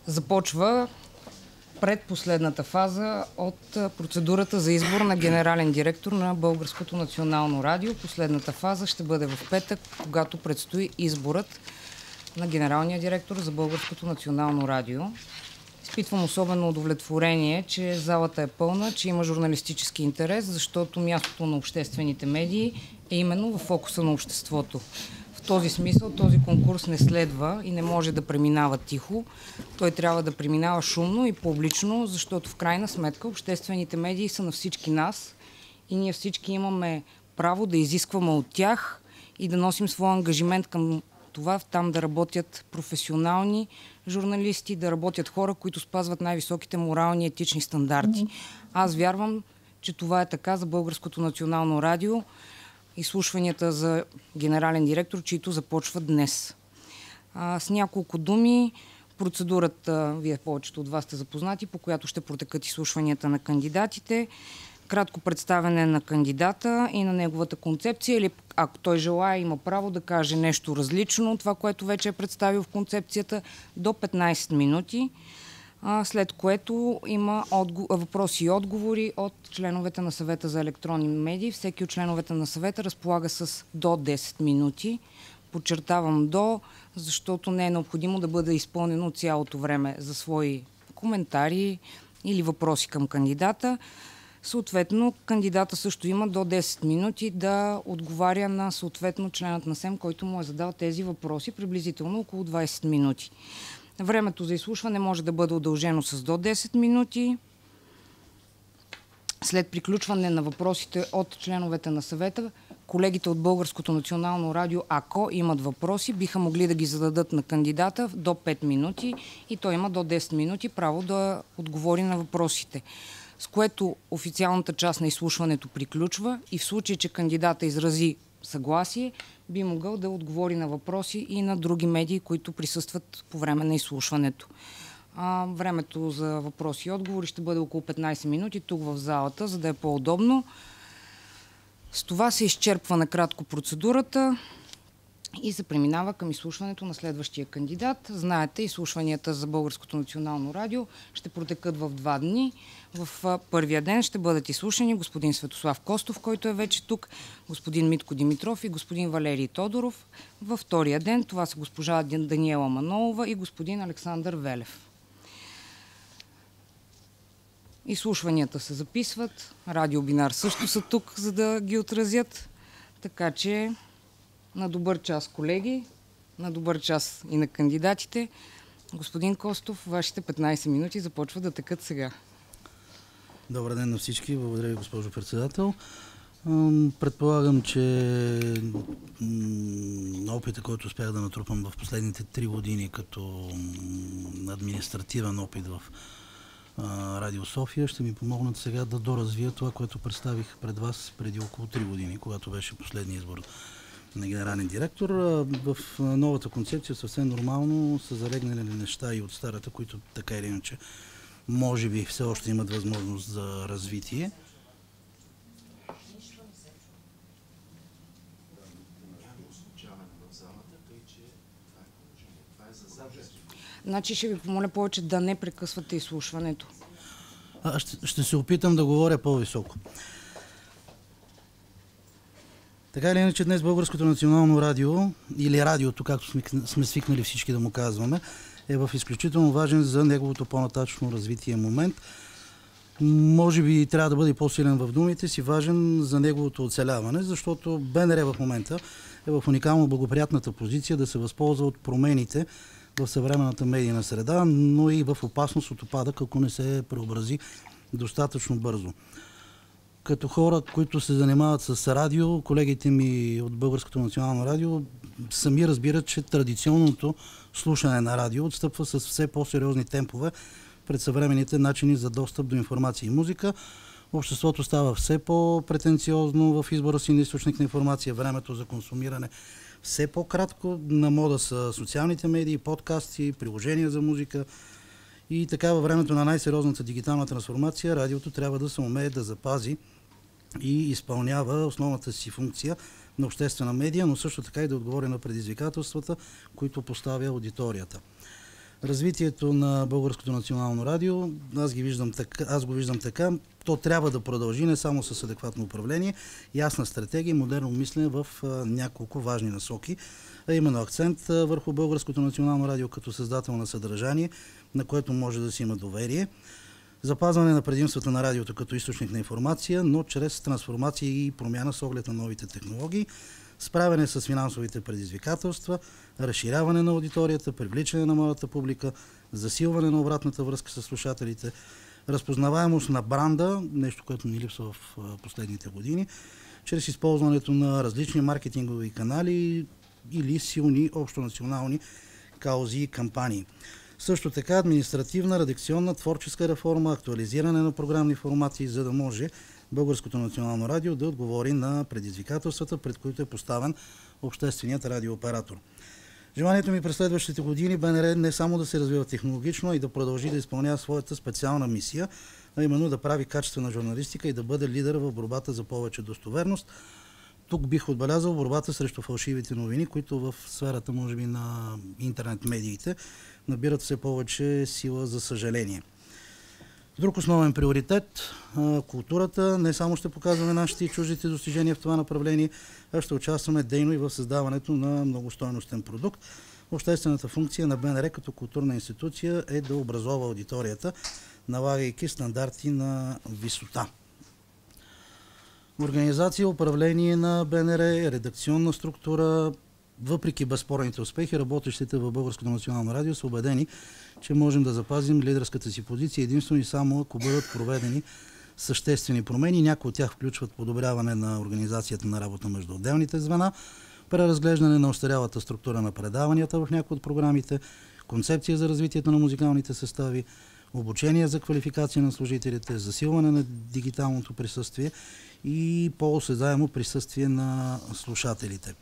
Започва предпоследната фаза от процедурата за избор на генерален директор на Българското национално радио. Последната фаза ще бъде в петък, когато предстои изборът на генералния директор за Българското национално радио. Изпитвам особено удовлетворение, че залата е пълна, че има журналистически интерес, защото мястото на обществените медии е именно в фокуса на обществото. В този смисъл този конкурс не следва и не може да преминава тихо. Той трябва да преминава шумно и публично, защото в крайна сметка обществените медии са на всички нас и ние всички имаме право да изискваме от тях и да носим своя ангажимент към това там да работят професионални журналисти, да работят хора, които спазват най-високите морални и етични стандарти. Аз вярвам, че това е така за Българското национално радио. Изслушванията за генерален директор, чието започват днес. С няколко думи, процедурата, вие повечето от вас сте запознати, по която ще протекат изслушванията на кандидатите. Кратко представяне на кандидата и на неговата концепция, или ако той желае, има право да каже нещо различно от това, което вече е представил в концепцията, до 15 минути, след което има въпроси и отговори от членовете на съвета за електронни медии. Всеки от членовете на съвета разполага с до 10 минути. Подчертавам до, защото не е необходимо да бъде изпълнено цялото време за свои коментари или въпроси към кандидата. Съответно, кандидата също има до 10 минути да отговаря на съответно членът на СЕМ, който му е задал тези въпроси, приблизително около 20 минути. Времето за изслушване може да бъде удължено с до 10 минути. След приключване на въпросите от членовете на съвета, колегите от Българското национално радио, ако имат въпроси, биха могли да ги зададат на кандидата до 5 минути и той има до 10 минути право да отговори на въпросите, с което официалната част на изслушването приключва и в случай, че кандидата изрази съгласие, би могъл да отговори на въпроси и на други медии, които присъстват по време на изслушването. Времето за въпроси и отговори ще бъде около 15 минути тук в залата, за да е по-удобно. С това се изчерпва накратко процедурата и се преминава към изслушването на следващия кандидат. Знаете, изслушванията за Българското национално радио ще протекат в 2 дни. В първия ден ще бъдат изслушани господин Светослав Костов, който е вече тук, господин Митко Димитров и господин Валерий Тодоров. Във втория ден това са госпожа Даниела Манолова и господин Александър Велев. Изслушванията се записват. Радио Бинар също са тук, за да ги отразят. Така че на добър час, колеги, на добър час и на кандидатите. Господин Костов, вашите 15 минути започват да текат сега. Добър ден на всички. Благодаря ви, госпожо председател. Предполагам, че опита, който успях да натрупам в последните 3 години като административен опит в Радио София, ще ми помогнат сега да доразвия това, което представих пред вас преди около 3 години, когато беше последния избор на генерален директор. В новата концепция съвсем нормално са залегнали неща и от старата, които така или иначе може би все още имат възможност за развитие. Значи ще ви помоля повече да не прекъсвате изслушването. Ще се опитам да говоря по-високо. Така или иначе днес Българското национално радио, или радиото, както сме свикнали всички да му казваме, е в изключително важен за неговото по-нататъчно развитие момент. Може би трябва да бъде по-силен в думите си, важен за неговото оцеляване, защото БНР в момента е в уникално благоприятната позиция да се възползва от промените в съвременната медийна среда, но и в опасност от упадък, ако не се преобрази достатъчно бързо. Като хора, които се занимават с радио, колегите ми от Българското национално радио сами разбират, че традиционното слушане на радио отстъпва с все по-сериозни темпове пред съвременните начини за достъп до информация и музика. Обществото става все по-претенциозно в избора си на източник на информация, времето за консумиране все по-кратко, на мода са социалните медии, подкасти, приложения за музика и така във времето на най-сериозната дигитална трансформация радиото трябва да се умее да запази и изпълнява основната си функция на обществена медия, но също така и да отговори на предизвикателствата, които поставя аудиторията. Развитието на Българското национално радио, аз го виждам така, то трябва да продължи не само с адекватно управление, ясна стратегия и модерно мислене в няколко важни насоки, а именно акцент върху Българското национално радио като създател на съдържание, на което може да си има доверие, запазване на предимствата на радиото като източник на информация, но чрез трансформация и промяна с оглед на новите технологии, справяне с финансовите предизвикателства, разширяване на аудиторията, привличане на младата публика, засилване на обратната връзка с слушателите, разпознаваемост на бранда, нещо, което ни липсва в последните години, чрез използването на различни маркетингови канали или силни общонационални каузи и кампании. Също така административна, редакционна, творческа реформа, актуализиране на програмни формати, за да може Българското национално радио да отговори на предизвикателствата, пред които е поставен общественият радиооператор. Желанието ми през следващите години БНР не само да се развива технологично, а и да продължи да изпълнява своята специална мисия, а именно да прави качествена журналистика и да бъде лидер в борбата за повече достоверност. Тук бих отбелязал борбата срещу фалшивите новини, които в сферата, може би, на интернет медиите набират все повече сила, за съжаление. Друг основен приоритет – културата. Не само ще показваме нашите и чуждите достижения в това направление, а ще участваме дейно и в създаването на многостойностен продукт. Обществената функция на БНР като културна институция е да образова аудиторията, налагайки стандарти на висота. Организация, управление на БНР, редакционна структура. Въпреки безспорните успехи, работещите в Българското национално радио са убедени, че можем да запазим лидерската си позиция единствено и само ако бъдат проведени съществени промени. Някои от тях включват подобряване на организацията на работа между отделните звена, преразглеждане на остарялата структура на предаванията в някои от програмите, концепция за развитието на музикалните състави, обучение за квалификация на служителите, засилване на дигиталното присъствие и по-осезаемо присъствие на слушателите.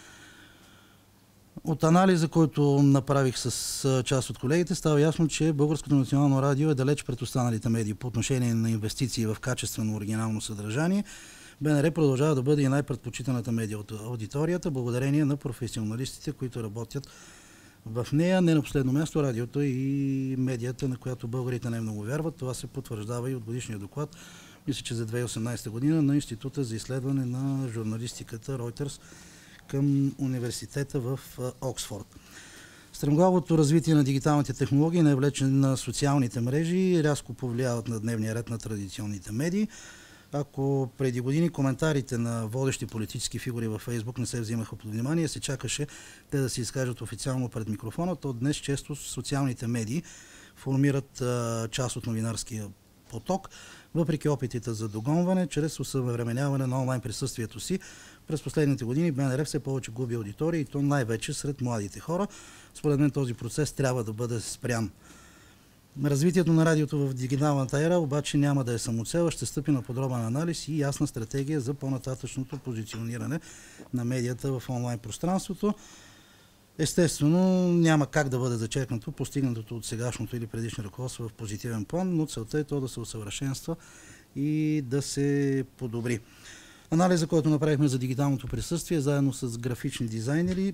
От анализа, който направих с част от колегите, става ясно, че Българското национално радио е далеч пред останалите медии по отношение на инвестиции в качествено оригинално съдържание. БНР продължава да бъде и най-предпочитаната медия от аудиторията, благодарение на професионалистите, които работят в нея. Не на последно място радиото и медията, на която българите не много вярват. Това се потвърждава и от годишния доклад, мисля, че за 2018 година, на Института за изследване на журналистиката Reuters към университета в Оксфорд. Стремглавото развитие на дигиталните технологии, навлечен на социалните мрежи, рязко повлияват на дневния ред на традиционните медии. Ако преди години коментарите на водещи политически фигури във Фейсбук не се взимаха под внимание, се чакаше те да се изкажат официално пред микрофона, то днес често социалните медии формират част от новинарския поток, въпреки опитите за догонване, чрез усъвременяване на онлайн присъствието си. През последните години БНР все повече губи аудитория и то най-вече сред младите хора. Според мен този процес трябва да бъде спрян. Развитието на радиото в дигиталната ера обаче няма да е самоцел, ще стъпи на подробен анализ и ясна стратегия за по-нататъчното позициониране на медията в онлайн пространството. Естествено, няма как да бъде зачеркнато постигнатото от сегашното или предишно ръководство в позитивен план, но целта е то да се усъвършенства и да се подобри. Анализа, който направихме за дигиталното присъствие, заедно с графични дизайнери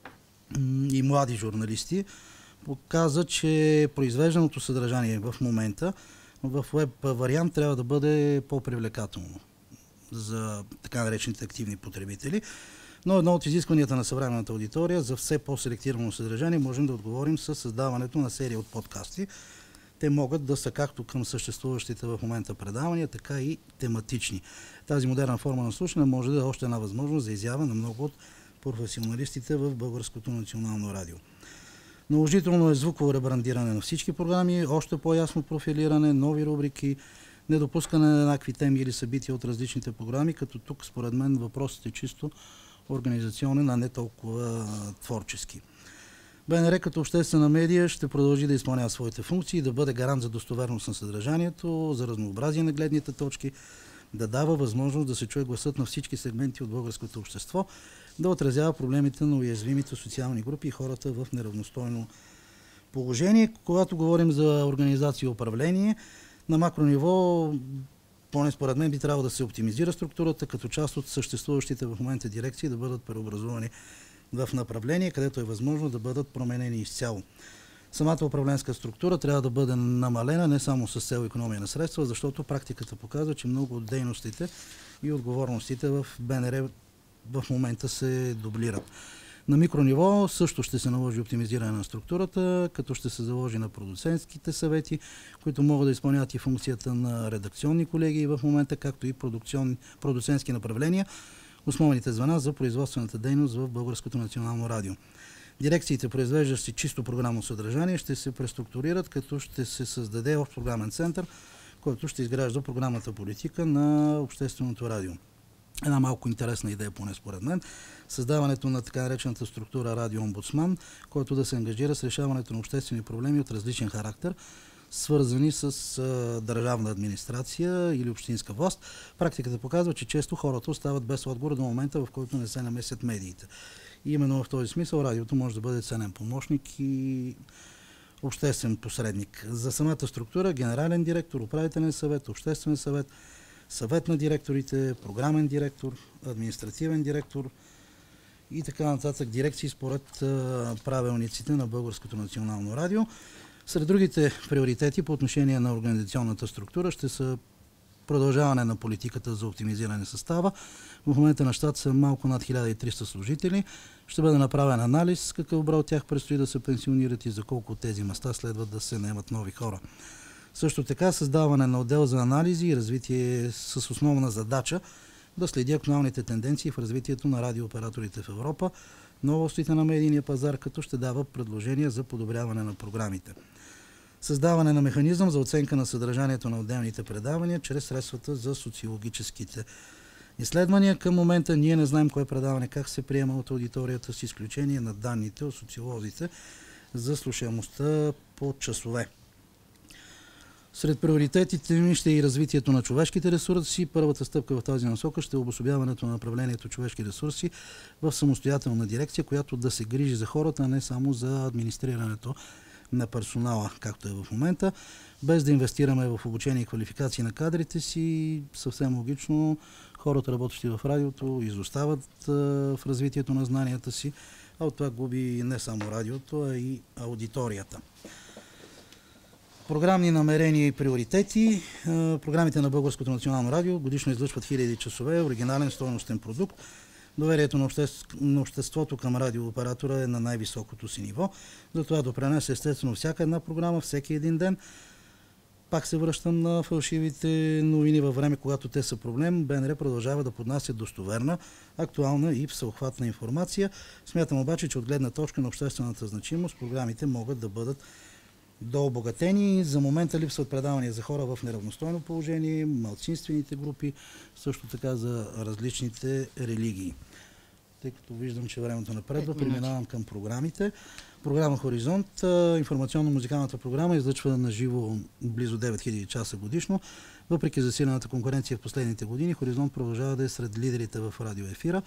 и млади журналисти, показа, че произвежданото съдържание в момента в веб вариант трябва да бъде по-привлекателно за така наречените активни потребители. Но едно от изискванията на съвременната аудитория за все по-селектирано съдържание можем да отговорим с създаването на серия от подкасти. Те могат да са както към съществуващите в момента предавания, така и тематични. Тази модерна форма на слушане може да е още една възможност за изява на много от професионалистите в Българското национално радио. Наложително е звуково ребрандиране на всички програми, още по-ясно профилиране, нови рубрики, недопускане на еднакви теми или събития от различните програми, като тук според мен въпросът е чисто организационен, а не толкова творчески. БНР като обществена медия ще продължи да изпълнява своите функции, да бъде гарант за достоверност на съдържанието, за разнообразие на гледните точки, да дава възможност да се чуе гласът на всички сегменти от българското общество, да отразява проблемите на уязвимите социални групи и хората в неравностойно положение. Когато говорим за организация и управление, на макро ниво, поне според мен, би трябвало да се оптимизира структурата, като част от съществуващите в момента дирекции да бъдат преобразувани в направление, където е възможно да бъдат променени изцяло. Самата управленска структура трябва да бъде намалена не само с цел икономия на средства, защото практиката показва, че много от дейностите и отговорностите в БНР в момента се дублират. На микрониво също ще се наложи оптимизиране на структурата, като ще се заложи на продуцентските съвети, които могат да изпълняват и функцията на редакционни колегии в момента, както и продуцентски направления, основните звена за производствената дейност в Българското национално радио. Дирекциите, произвеждащи чисто програмно съдържание, ще се преструктурират, като ще се създаде общ програмен център, който ще изгражда програмната политика на общественото радио. Една малко интересна идея, поне според мен, създаването на така наречената структура радиоомбудсман, който да се ангажира с решаването на обществени проблеми от различен характер, свързани с държавна администрация или общинска власт. Практиката показва, че често хората остават без отговор до момента, в който не се намесят медиите. И именно в този смисъл радиото може да бъде ценен помощник и обществен посредник. За самата структура генерален директор, управителен съвет, обществен съвет, съвет на директорите, програмен директор, административен директор и така нататък дирекции според правилниците на Българското национално радио. Сред другите приоритети по отношение на организационната структура ще са продължаване на политиката за оптимизиране състава. В момента на щат са малко над 1300 служители. Ще бъде направен анализ какъв брой от тях предстои да се пенсионират и за колко от тези места следва да се наемат нови хора. Също така създаване на отдел за анализи и развитие с основна задача да следи актуалните тенденции в развитието на радиооператорите в Европа, новостите на медийния пазар, като ще дава предложения за подобряване на програмите. Създаване на механизъм за оценка на съдържанието на отделните предавания чрез средствата за социологическите изследвания. Към момента ние не знаем кое предаване как се приема от аудиторията, с изключение на данните от социолозите за слушаемостта по часове. Сред приоритетите ми ще е и развитието на човешките ресурси. Първата стъпка в тази насока ще е обособяването на направлението човешки ресурси в самостоятелна дирекция, която да се грижи за хората, а не само за администрирането на персонала, както е в момента. Без да инвестираме в обучение и квалификации на кадрите си, съвсем логично хората, работещи в радиото, изостават в развитието на знанията си, а от това губи не само радиото, а и аудиторията. Програмни намерения и приоритети. Програмите на Българското национално радио годишно излъчват хиляди часове, оригинален стойностен продукт. Доверието на обществото към радиооператора е на най-високото си ниво. Затова допринася естествено всяка една програма, всеки един ден. Пак се връщам на фалшивите новини във време, когато те са проблем. БНР продължава да поднася достоверна, актуална и всеобхватна информация. Смятам обаче, че от гледна точка на обществената значимост програмите могат да бъдат дообогатени. За момента липсват предавания за хора в неравностойно положение, малцинствените групи, също така за различните религии. Тъй като виждам, че времето напредва, преминавам към програмите. Програма Хоризонт, информационно-музикалната програма, излъчва на живо близо 9000 часа годишно. Въпреки засилената конкуренция в последните години, Хоризонт продължава да е сред лидерите в радиоефира,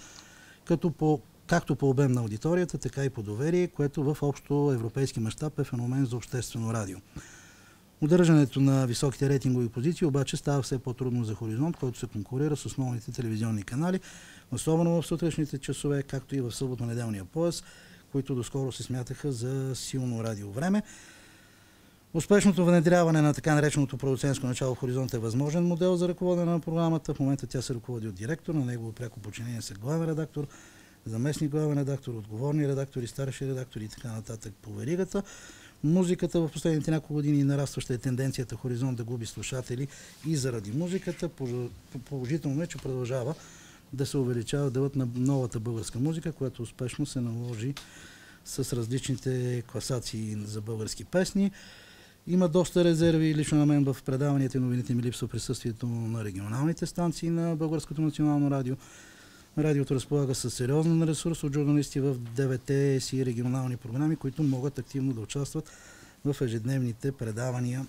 както по обем на аудиторията, така и по доверие, което в общо европейски мащаб е феномен за обществено радио. Удържането на високите рейтингови позиции обаче става все по-трудно за Хоризонт, който се конкурира с основните телевизионни канали, особено в сутрешните часове, както и в съботно-неделния пояс, които доскоро се смятаха за силно радиовреме. Успешното внедряване на така нареченото продуцентско начало в Хоризонт е възможен модел за ръководене на програмата. В момента тя се ръководи от директор, на негово пряко подчинение са главен редактор, заместник главен редактор, отговорни редактори, старши редактори и така нататък по веригата. Музиката в последните няколко години нарастваща е тенденцията Хоризонт да губи слушатели и заради музиката. Положително е, че продължава да се увеличава делът на новата българска музика, която успешно се наложи с различните класации за български песни. Има доста резерви. Лично на мен в предаванията и новините ми липсва присъствието на регионалните станции на Българското национално радио. Радиото разполага със сериозен ресурс от журналисти в 9-те си регионални програми, които могат активно да участват в ежедневните предавания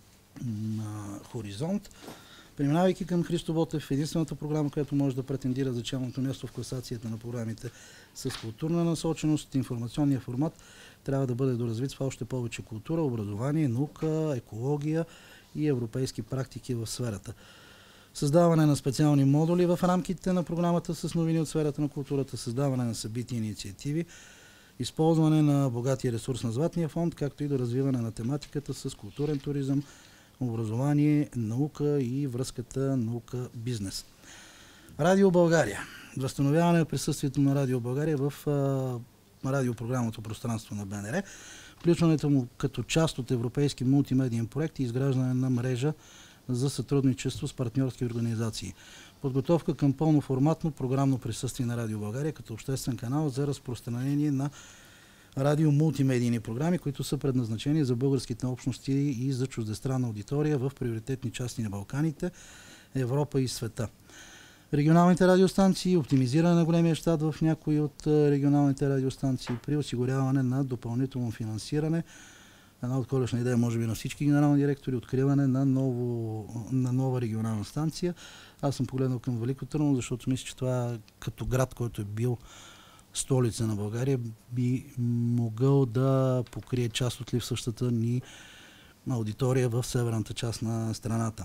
на Хоризонт. Преминавайки към Христо Ботев, единствената програма, която може да претендира за челното място в класацията на програмите с културна насоченост, информационния формат трябва да бъде доразвит с още повече култура, образование, наука, екология и европейски практики в сферата. Създаване на специални модули в рамките на програмата с новини от сферата на културата, създаване на събития и инициативи използване на богатия ресурс на Златния фонд, както и до развиване на тематиката с културен туризъм, образование, наука и връзката наука-бизнес. Радио България. Възстановяване на присъствието на Радио България в радиопрограмното пространство на БНР. Включването му като част от европейски мултимедиен проект и изграждане на мрежа за сътрудничество с партньорски организации. Подготовка към пълноформатно програмно присъствие на Радио България като обществен канал за разпространение на радио-мултимедийни програми, които са предназначени за българските общности и за чуждестранна аудитория в приоритетни части на Балканите, Европа и света. Регионалните радиостанции, оптимизиране на големия щат в някои от регионалните радиостанции при осигуряване на допълнително финансиране. Една отколешна идея, може би, на всички генерални директори, откриване на нова регионална станция. Аз съм погледнал към Велико Търново, защото мисля, че това като град, който е бил столица на България, би могъл да покрие част от липсващата ни аудитория в северната част на страната.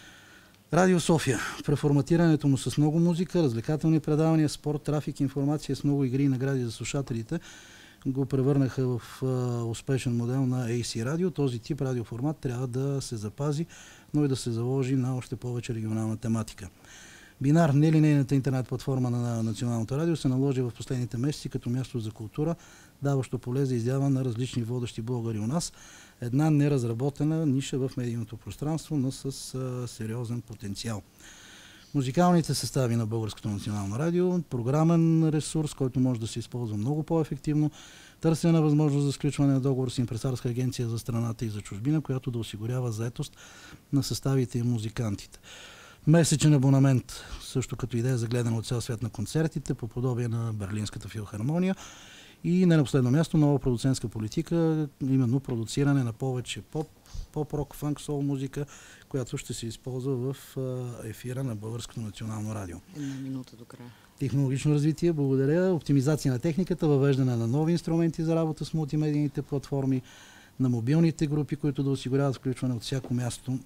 Радио София. Преформатирането му с много музика, развлекателни предавания, спорт, трафик, информация с много игри и награди за слушателите го превърнаха в успешен модел на AC радио. Този тип радиоформат трябва да се запази, но и да се заложи на още повече регионална тематика. Бинар, нелинейната интернет платформа на Националното радио, се наложи в последните месеци като място за култура, даващо поле за изява на различни водещи блогъри у нас. Една неразработена ниша в медийното пространство, но с сериозен потенциал. Музикалните състави на Българското национално радио, програмен ресурс, който може да се използва много по-ефективно, търсене на възможност за сключване на договор с импресарска агенция за страната и за чужбина, която да осигурява заетост на съставите и музикантите. Месечен абонамент, също като идея за гледане от цял свят на концертите, по подобие на Берлинската филхармония. И не на последно място, нова продуцентска политика, именно продуциране на повече поп-рок, фанк, сол музика, която ще се използва в ефира на Българското национално радио. Една минута до края. Технологично развитие, благодаря. Оптимизация на техниката, въвеждане на нови инструменти за работа с мултимедийните платформи, на мобилните групи, които да осигуряват включване от всяко място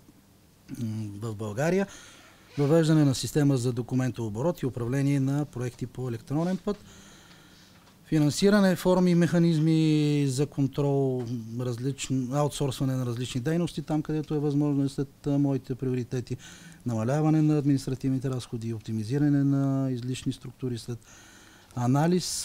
в България, въвеждане на система за документооборот и управление на проекти по електронен път, финансиране, форми и механизми за контрол, аутсорсване на различни дейности, там където е възможно след моите приоритети, намаляване на административните разходи, оптимизиране на излишни структури след анализ,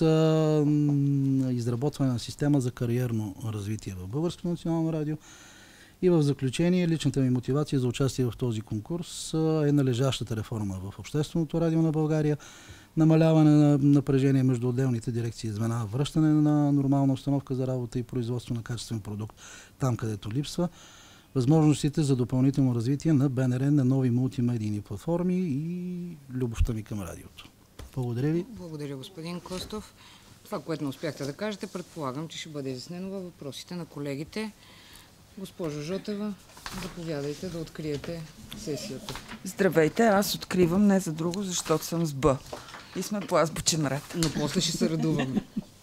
изработване на система за кариерно развитие в Българското национално радио. И в заключение, личната ми мотивация за участие в този конкурс е належащата реформа в Общественото радио на България, намаляване на напрежение между отделните дирекции и звена, връщане на нормална установка за работа и производство на качествен продукт там, където липсва, възможностите за допълнително развитие на БНР на нови мултимедийни платформи и любовта ми към радиото. Благодаря ви. Благодаря, господин Костов. Това, което не успяхте да кажете, предполагам, че ще бъде изяснено във въпросите на колегите. Госпожо Жотева, заповядайте да откриете сесията. Здравейте, аз откривам не за друго, защото съм с Б. И сме по азбучен ред. Но после ще се радуваме.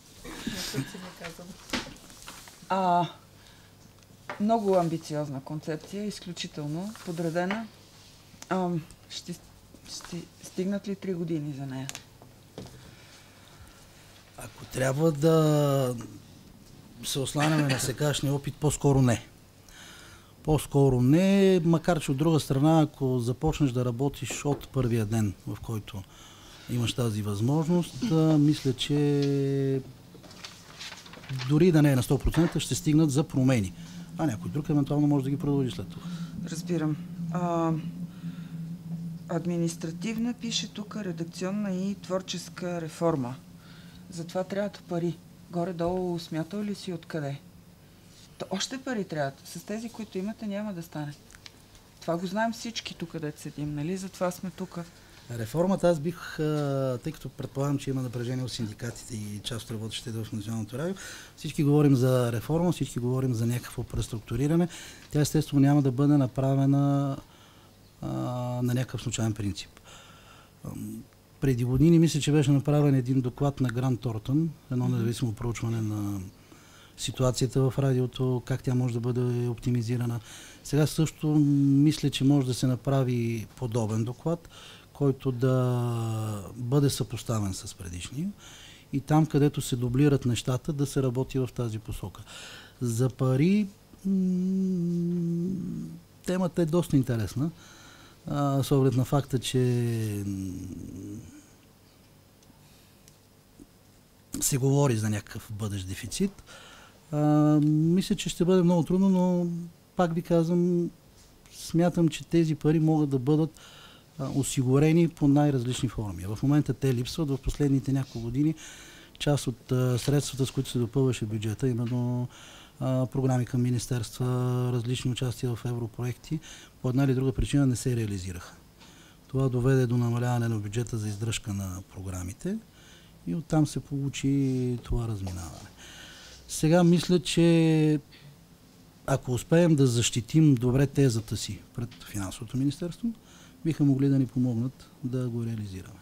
Много амбициозна концепция, изключително подредена. Ще стигнат ли 3 години за нея? Ако трябва да се осланяме на сегашния опит, по-скоро не. По-скоро не, макар че от друга страна, ако започнеш да работиш от първия ден, в който имаш тази възможност, мисля, че дори да не е на 100%, ще стигнат за промени. А някой друг евентуално може да ги продължи след това. Разбирам. Административна пише тук редакционна и творческа реформа. Затова трябват пари. Горе-долу смятал ли си откъде? Още пари трябват. С тези, които имате, няма да стане. Това го знаем всички тук, където седим, нали? Затова сме тук. Реформата аз бих, тъй като предполагам, че има напрежение от синдикатите и част от работещите в Националното радио, всички говорим за реформа, всички говорим за някакво преструктуриране. Тя естествено няма да бъде направена на някакъв случайен принцип. Преди години мисля, че беше направен един доклад на Грант Тортън, едно независимо проучване на ситуацията в радиото, как тя може да бъде оптимизирана. Сега също мисля, че може да се направи подобен доклад, който да бъде съпоставен с предишния и там, където се дублират нещата, да се работи в тази посока. За пари темата е доста интересна, с оглед на факта, че се говори за някакъв бъдещ дефицит. Мисля, че ще бъде много трудно, но пак ви казвам, смятам, че тези пари могат да бъдат осигурени по най-различни форми. В момента те липсват. В последните няколко години част от средствата, с които се допълваше бюджета, именно програми към министерства, различни участия в европроекти, по една или друга причина не се реализираха. Това доведе до намаляване на бюджета за издръжка на програмите и оттам се получи това разминаване. Сега мисля, че ако успеем да защитим добре тезата си пред Финансовото министерство, биха могли да ни помогнат да го реализираме.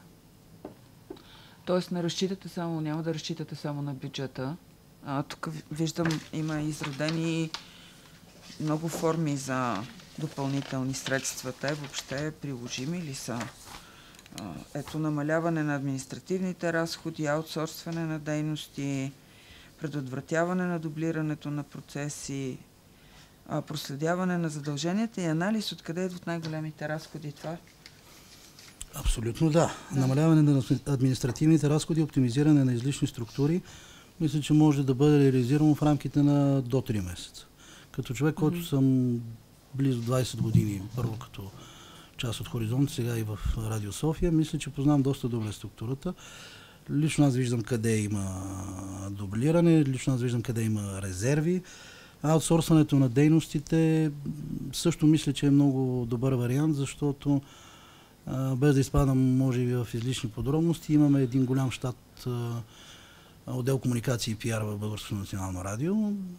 Тоест няма да разчитате само на бюджета. Тук виждам, има изродени много форми за допълнителни средства. Те въобще приложими ли са? Ето, намаляване на административните разходи, аутсорсване на дейности, предотвратяване на дублирането на процеси, проследяване на задълженията и анализ откъде идват най-големите разходи. Това? Абсолютно да. Намаляване на административните разходи, оптимизиране на излишни структури, мисля, че може да бъде реализирано в рамките на до 3 месеца. Като човек, който съм близо 20 години, първо като част от Хоризонт, сега и в Радио София, мисля, че познавам доста добре структурата. Лично аз виждам къде има дублиране, лично аз виждам къде има резерви. Аутсорсването на дейностите също мисля, че е много добър вариант, защото без да изпадам, може би, в излишни подробности, имаме един голям щат отдел комуникации и пиар в Българското национално радио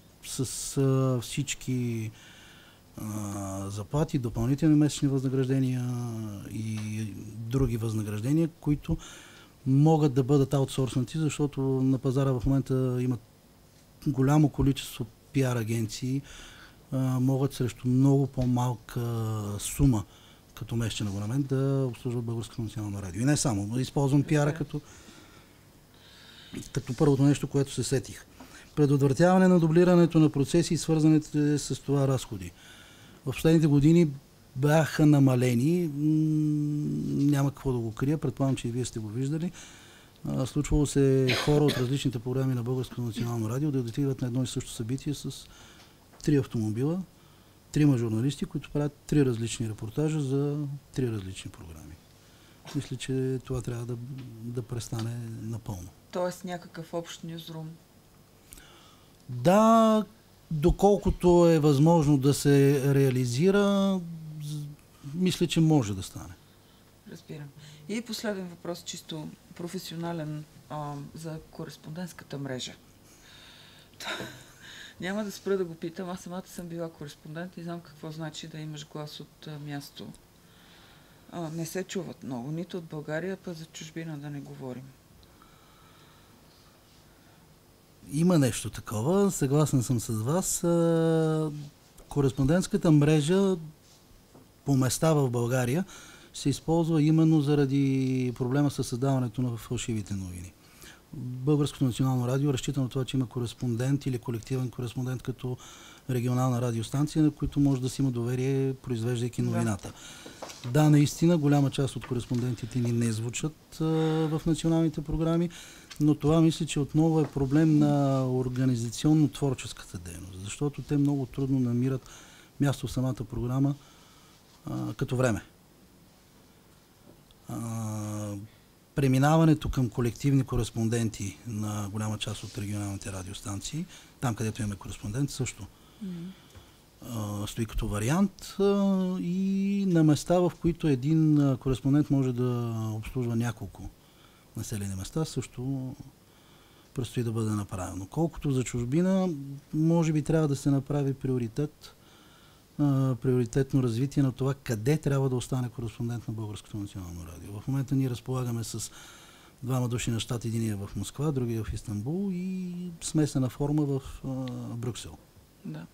с всички заплати, допълнителни месечни възнаграждения и други възнаграждения, които могат да бъдат аутсорснати, защото на пазара в момента имат голямо количество пиар агенции, могат срещу много по-малка сума като месечен абонамент да обслужват Българското национално радио. И не само, използвам пиара като първото нещо, което се сетих. Предотвратяване на дублирането на процеси и свързаните с това разходи. В последните години бяха намалени, няма какво да го крия, предполагам, че и вие сте го виждали. Случвало се хора от различните програми на Българското национално радио да дотигат на едно и също събитие с 3 автомобила, 3 журналисти, които правят 3 различни репортажа за 3 различни програми. Мисля, че това трябва да престане напълно. Тоест някакъв общ нюзрум. Да, доколкото е възможно да се реализира, мисля, че може да стане. Разбирам. И последен въпрос, чисто професионален, за кореспондентската мрежа. Няма да спра да го питам. Аз самата съм била кореспондент и знам какво значи да имаш глас от място. Не се чуват много, нито от България, пък за чужбина да не говорим. Има нещо такова, съгласен съм с вас. Кореспондентската мрежа по места в България се използва именно заради проблема с създаването на фалшивите новини. Българското национално радио разчита на това, че има кореспондент или колективен кореспондент като регионална радиостанция, на които може да си има доверие, произвеждайки новината. Да, наистина, голяма част от кореспондентите ни не звучат в националните програми, но това мисля, че отново е проблем на организационно-творческата дейност, защото те много трудно намират място в самата програма като време. Преминаването към колективни кореспонденти на голяма част от регионалните радиостанции, там където имаме кореспондент, също стои като вариант и на места, в които един кореспондент може да обслужва няколко населени места, също предстои да бъде направено. Колкото за чужбина, може би трябва да се направи приоритетно развитие на това къде трябва да остане кореспондент на Българското национално радио. В момента ние разполагаме с 2 души на щат, единия в Москва, другия в Истанбул и смесена форма в Брюксел. Да.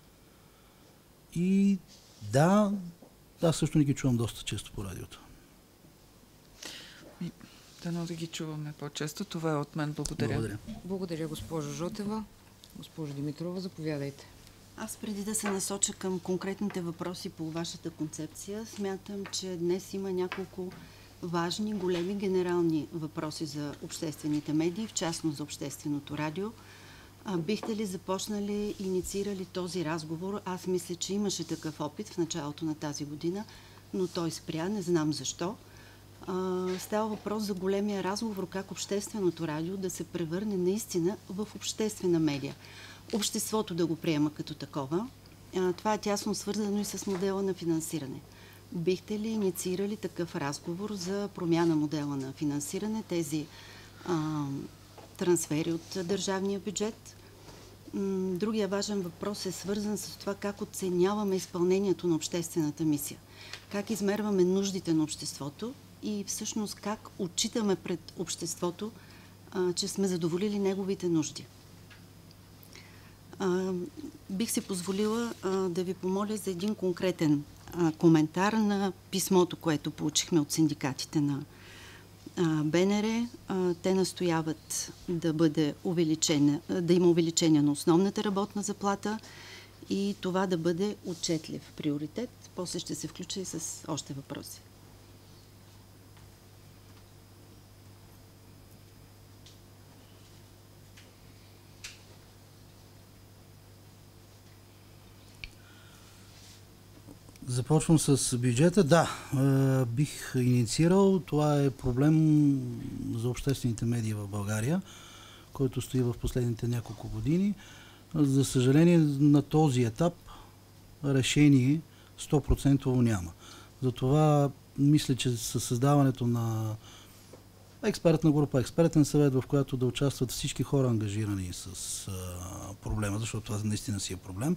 И да, аз също не ги чувам доста често по радиото. Дано да ги чуваме по-често. Това е от мен. Благодаря. Благодаря, госпожо Жотева. Госпожо Димитрова, заповядайте. Аз преди да се насоча към конкретните въпроси по вашата концепция, смятам, че днес има няколко важни, големи генерални въпроси за обществените медии, в частност за общественото радио. Бихте ли започнали, инициирали този разговор? Аз мисля, че имаше такъв опит в началото на тази година, но той спря, не знам защо. Става въпрос за големия разговор как общественото радио да се превърне наистина в обществена медия. Обществото да го приема като такова. Това е тясно свързано и с модела на финансиране. Бихте ли инициирали такъв разговор за промяна модела на финансиране, тези трансфери от държавния бюджет? Другия важен въпрос е свързан с това как оценяваме изпълнението на обществената мисия. Как измерваме нуждите на обществото и всъщност как отчитаме пред обществото, че сме задоволили неговите нужди. Бих си позволила да ви помоля за един конкретен коментар на писмото, което получихме от синдикатите на БНР. Те настояват да има увеличение на основната работна заплата и това да бъде отчетлив приоритет. После ще се включа и с още въпроси. Започвам с бюджета. Да, бих инициирал. Това е проблем за обществените медии в България, който стои в последните няколко години. За съжаление, на този етап решение 100% няма. Затова мисля, че със създаването на експертна група, експертен съвет, в която да участват всички хора ангажирани с проблема, защото това наистина си е проблем,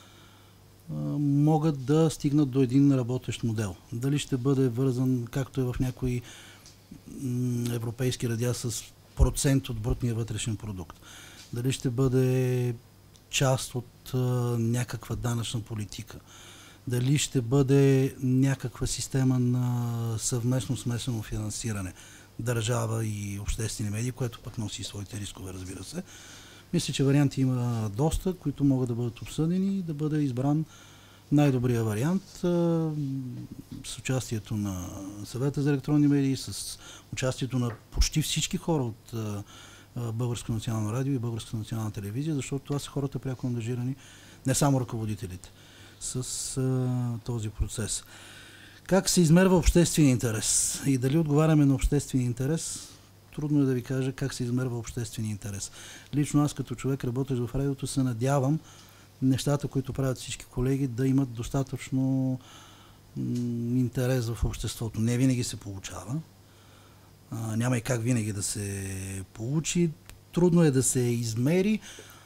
могат да стигнат до един работещ модел. Дали ще бъде вързан, както е в някои европейски радиа, с процент от брутния вътрешен продукт. Дали ще бъде част от някаква данъчна политика. Дали ще бъде някаква система на съвместно смесено финансиране, държава и обществени медии, което пък носи своите рискове, разбира се. Мисля, че варианти има доста, които могат да бъдат обсъдени и да бъде избран най-добрия вариант с участието на Съвета за електронни медии, с участието на почти всички хора от Българско национално радио и Българска национална телевизия, защото това са хората пряко ангажирани, не само ръководителите, с този процес. Как се измерва обществения интерес и дали отговаряме на обществения интерес? Трудно е да ви кажа как се измерва обществения интерес. Лично аз като човек, работещ в радиото, се надявам нещата, които правят всички колеги, да имат достатъчно интерес в обществото. Не винаги се получава. Няма и как винаги да се получи. Трудно е да се измери.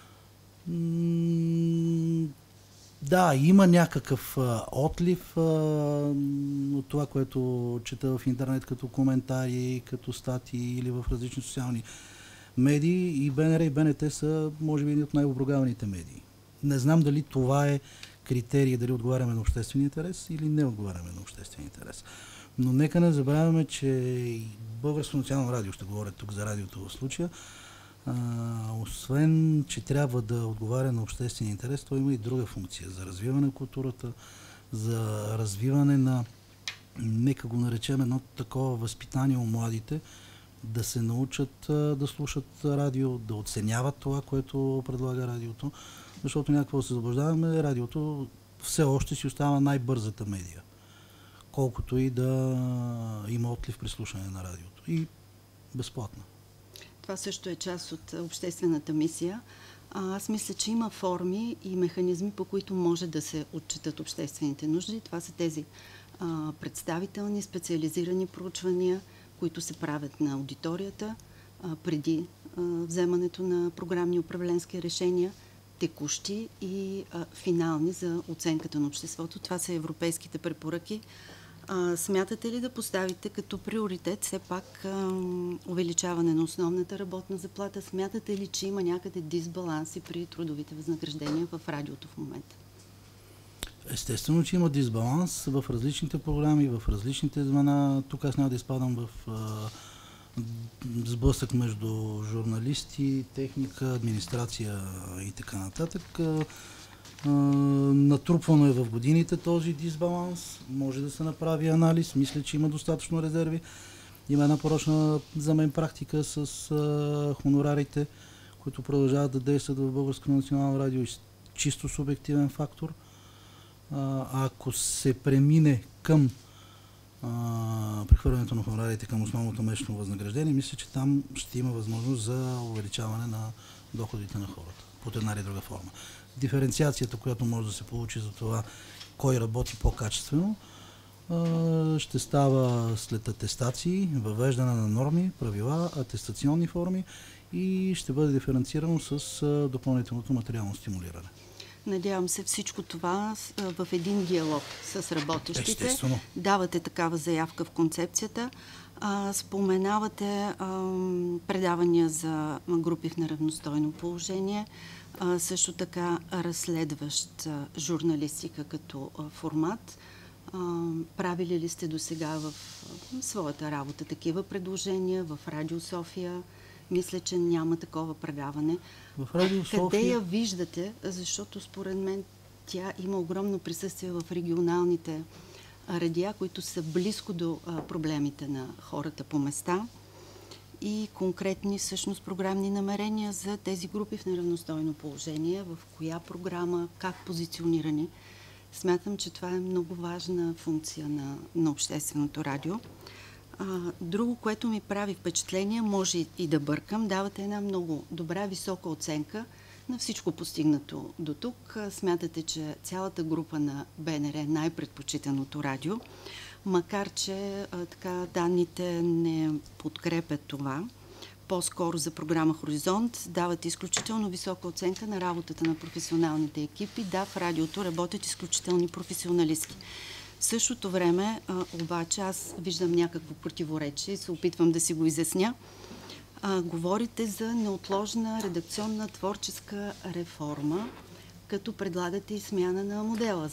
Да, има някакъв отлив от това, което чета в интернет като коментари, като статии или в различни социални медии. И БНР и БНТ са, може би, едни от най-обругаваните медии. Не знам дали това е критерий, дали отговаряме на обществен интерес или не отговаряме на обществен интерес. Но нека не забравяме, че и Българско национално радио, ще говоря тук за радиото в случая, освен, че трябва да отговаря на обществения интерес, то има и друга функция за развиване на културата, за развиване на, нека го наречем, едно такова възпитание у младите, да се научат да слушат радио, да оценяват това, което предлага радиото, защото някакво се заблуждаваме, радиото все още си остава най-бързата медия, колкото и да има отлив при слушане на радиото. И безплатно. Това също е част от обществената мисия. Аз мисля, че има форми и механизми, по които може да се отчитат обществените нужди. Това са тези представителни, специализирани проучвания, които се правят на аудиторията преди вземането на програмни управленски решения, текущи и финални за оценката на обществото. Това са европейските препоръки. Смятате ли да поставите като приоритет все пак увеличаване на основната работна заплата? Смятате ли, че има някъде дисбаланси при трудовите възнаграждения в радиото в момента? Естествено, че има дисбаланс в различните програми, в различните звена. Тук аз няма да изпадам в сблъсък между журналисти, техника, администрация и така нататък. Натрупвано е в годините този дисбаланс, може да се направи анализ, мисля, че има достатъчно резерви. Има една порочна за мен практика с хонорарите, които продължават да действат в Българското национално радио, чисто субективен фактор. Ако се премине към прехвърлянето на хонорарите към основното месечно възнаграждение, мисля, че там ще има възможност за увеличаване на доходите на хората под една или друга форма. Диференциацията, която може да се получи за това кой работи по-качествено, ще става след атестации, въвеждане на норми, правила, атестационни форми и ще бъде диференцирано с допълнителното материално стимулиране. Надявам се всичко това в един диалог с работещите. Естествено. Давате такава заявка в концепцията. Споменавате предавания за групи в неравностойно положение, също така разследващ журналистика като формат. Правили ли сте досега в своята работа такива предложения в Радио София? Мисля, че няма такова предаване. В Радио София... Къде я виждате? Защото според мен тя има огромно присъствие в регионалните радиа, които са близко до проблемите на хората по места и конкретни всъщност програмни намерения за тези групи в неравностойно положение, в коя програма, как позиционирани. Смятам, че това е много важна функция на общественото радио. Друго, което ми прави впечатление, може и да бъркам, давате една много добра, висока оценка на всичко постигнато до тук. Смятате, че цялата група на БНР е най-предпочитаното радио, макар че така данните не подкрепят това. По-скоро за програма Хоризонт давате изключително висока оценка на работата на професионалните екипи. Да, в радиото работят изключителни професионалисти. В същото време, обаче, аз виждам някакво противоречие и се опитвам да си го изясня. Говорите за неотложна редакционна творческа реформа, като предлагате и смяна на модела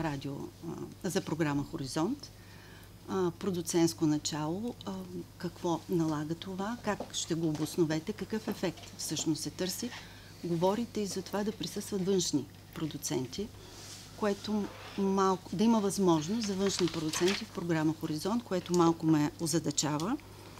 за програма Хоризонт. Продуцентско начало. Какво налага това? Как ще го обосновете? Какъв ефект всъщност се търси? Говорите и за това да присъстват външни продуценти, което малко, да има възможност за външни продуценти в програма Хоризонт, което малко ме озадачава.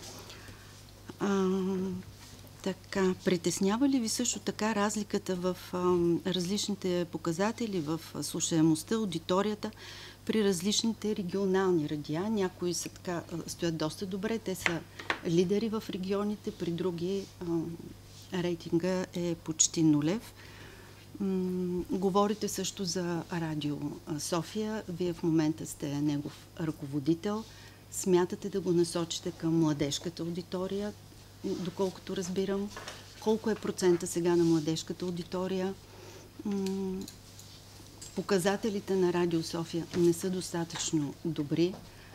Така, притеснява ли ви също така разликата в различните показатели, в слушаемостта, аудиторията при различните регионални радиа? Някои са така, стоят доста добре, те са лидери в регионите, при други рейтинга е почти нулев. Говорите също за Радио София. Вие в момента сте негов ръководител. Смятате да го насочите към младежката аудитория, доколкото разбирам. Колко е процента сега на младежката аудитория? Показателите на Радио София не са достатъчно добри.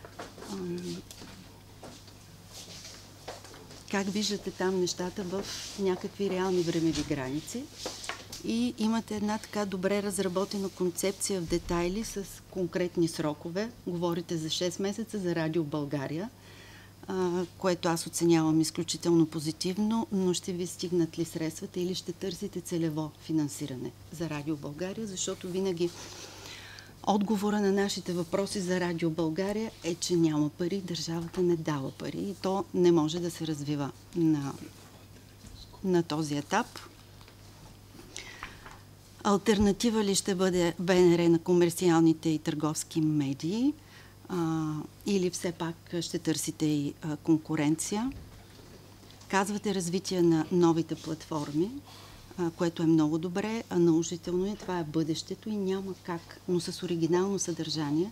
Как виждате там нещата в някакви реални времеви граници? И имате една така добре разработена концепция в детайли с конкретни срокове. Говорите за 6 месеца за Радио България, което аз оценявам изключително позитивно, но ще ви стигнат ли средствата или ще търсите целево финансиране за Радио България, защото винаги отговора на нашите въпроси за Радио България е, че няма пари, държавата не дава пари и то не може да се развива на този етап. Алтернатива ли ще бъде БНР на комерциалните и търговски медии или все пак ще търсите и конкуренция? Казвате развитие на новите платформи, което е много добре, наложително е, това е бъдещето и няма как, но с оригинално съдържание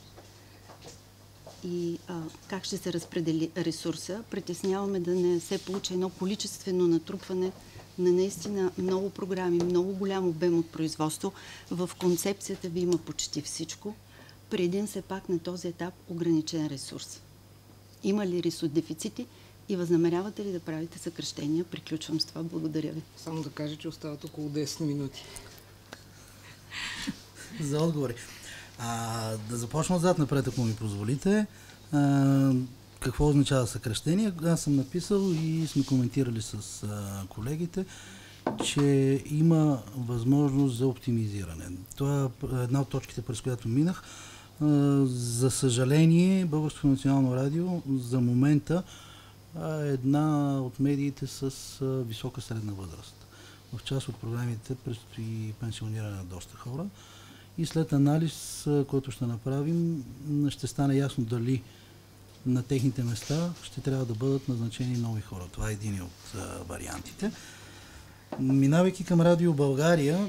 и как ще се разпредели ресурса. Притесняваме да не се получи едно количествено натрупване на наистина много програми, много голям обем от производство. В концепцията ви има почти всичко. При един все пак на този етап ограничен ресурс. Има ли риск от дефицити и възнамерявате ли да правите съкращения? Приключвам с това. Благодаря ви. Само да кажа, че остават около 10 минути. За отговори. Да започна отзад напред, ако ми позволите. какво означава съкращение? Аз съм написал и сме коментирали с колегите, че има възможност за оптимизиране. Това е една от точките, през която минах. За съжаление, Българското национално радио за момента е една от медиите с висока средна възраст. В част от програмите предстои пенсиониране на доста хора и след анализ, който ще направим, ще стане ясно дали на техните места ще трябва да бъдат назначени нови хора. Това е един от вариантите. Минавайки към Радио България,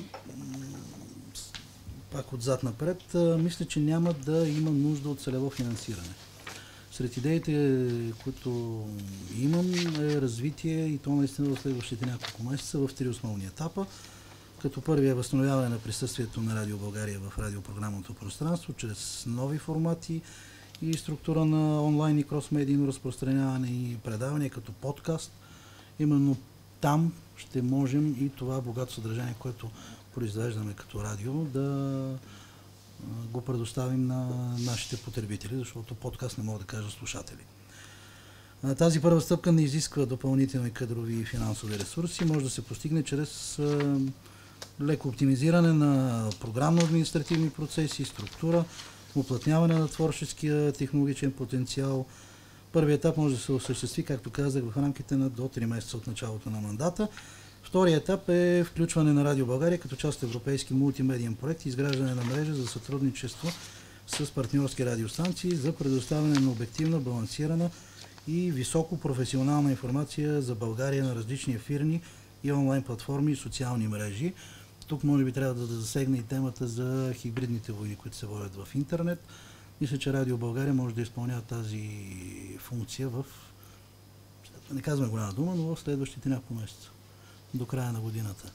пак отзад напред, мисля, че няма да има нужда от целево финансиране. Сред идеите, които имам, е развитие и то наистина в следващите няколко месеца в 3 основни етапа. Като първи е възстановяване на присъствието на Радио България в радиопрограмното пространство, чрез нови формати и структура на онлайн и кросмедийно разпространяване и предаване като подкаст. Именно там ще можем и това богато съдържание, което произвеждаме като радио, да го предоставим на нашите потребители, защото подкаст не мога да кажа слушатели. Тази първа стъпка не изисква допълнителни кадрови и финансови ресурси. Може да се постигне чрез леко оптимизиране на програмно-административни процеси, структура, уплътняване на творческия технологичен потенциал. Първият етап може да се осъществи, както казах, в рамките на до 3 месеца от началото на мандата. Вторият етап е включване на Радио България като част от европейски мултимедиен проект и изграждане на мрежа за сътрудничество с партньорски радиостанции за предоставяне на обективна, балансирана и високо професионална информация за България на различни ефирни и онлайн платформи и социални мрежи. Тук може би трябва да засегне и темата за хибридните войни, които се водят в интернет. Мисля, че Радио България може да изпълнява тази функция в, не казваме голяма дума, но в следващите няколко месеца, до края на годината.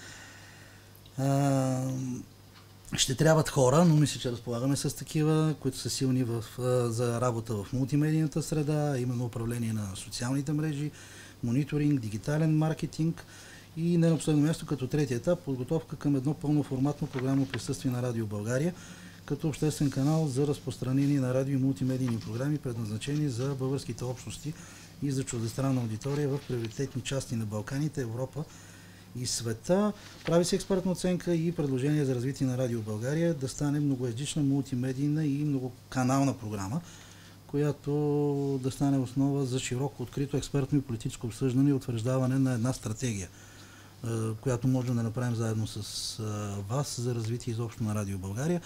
Ще трябват хора, но мисля, че разполагаме с такива, които са силни за работа в мултимедийната среда, именно управление на социалните мрежи, мониторинг, дигитален маркетинг и не на последно място като трети етап подготовка към едно пълноформатно програмно присъствие на Радио България като обществен канал за разпространение на радио и мултимедийни програми, предназначени за българските общности и за чуждестранна аудитория в приоритетни части на Балканите, Европа и света. Прави се експертна оценка и предложение за развитие на Радио България да стане многоезична, мултимедийна и многоканална програма, която да стане основа за широко открито експертно и политическо обсъждане и утвърждаване на една стратегия, която можем да направим заедно с вас за развитие изобщо на Радио България.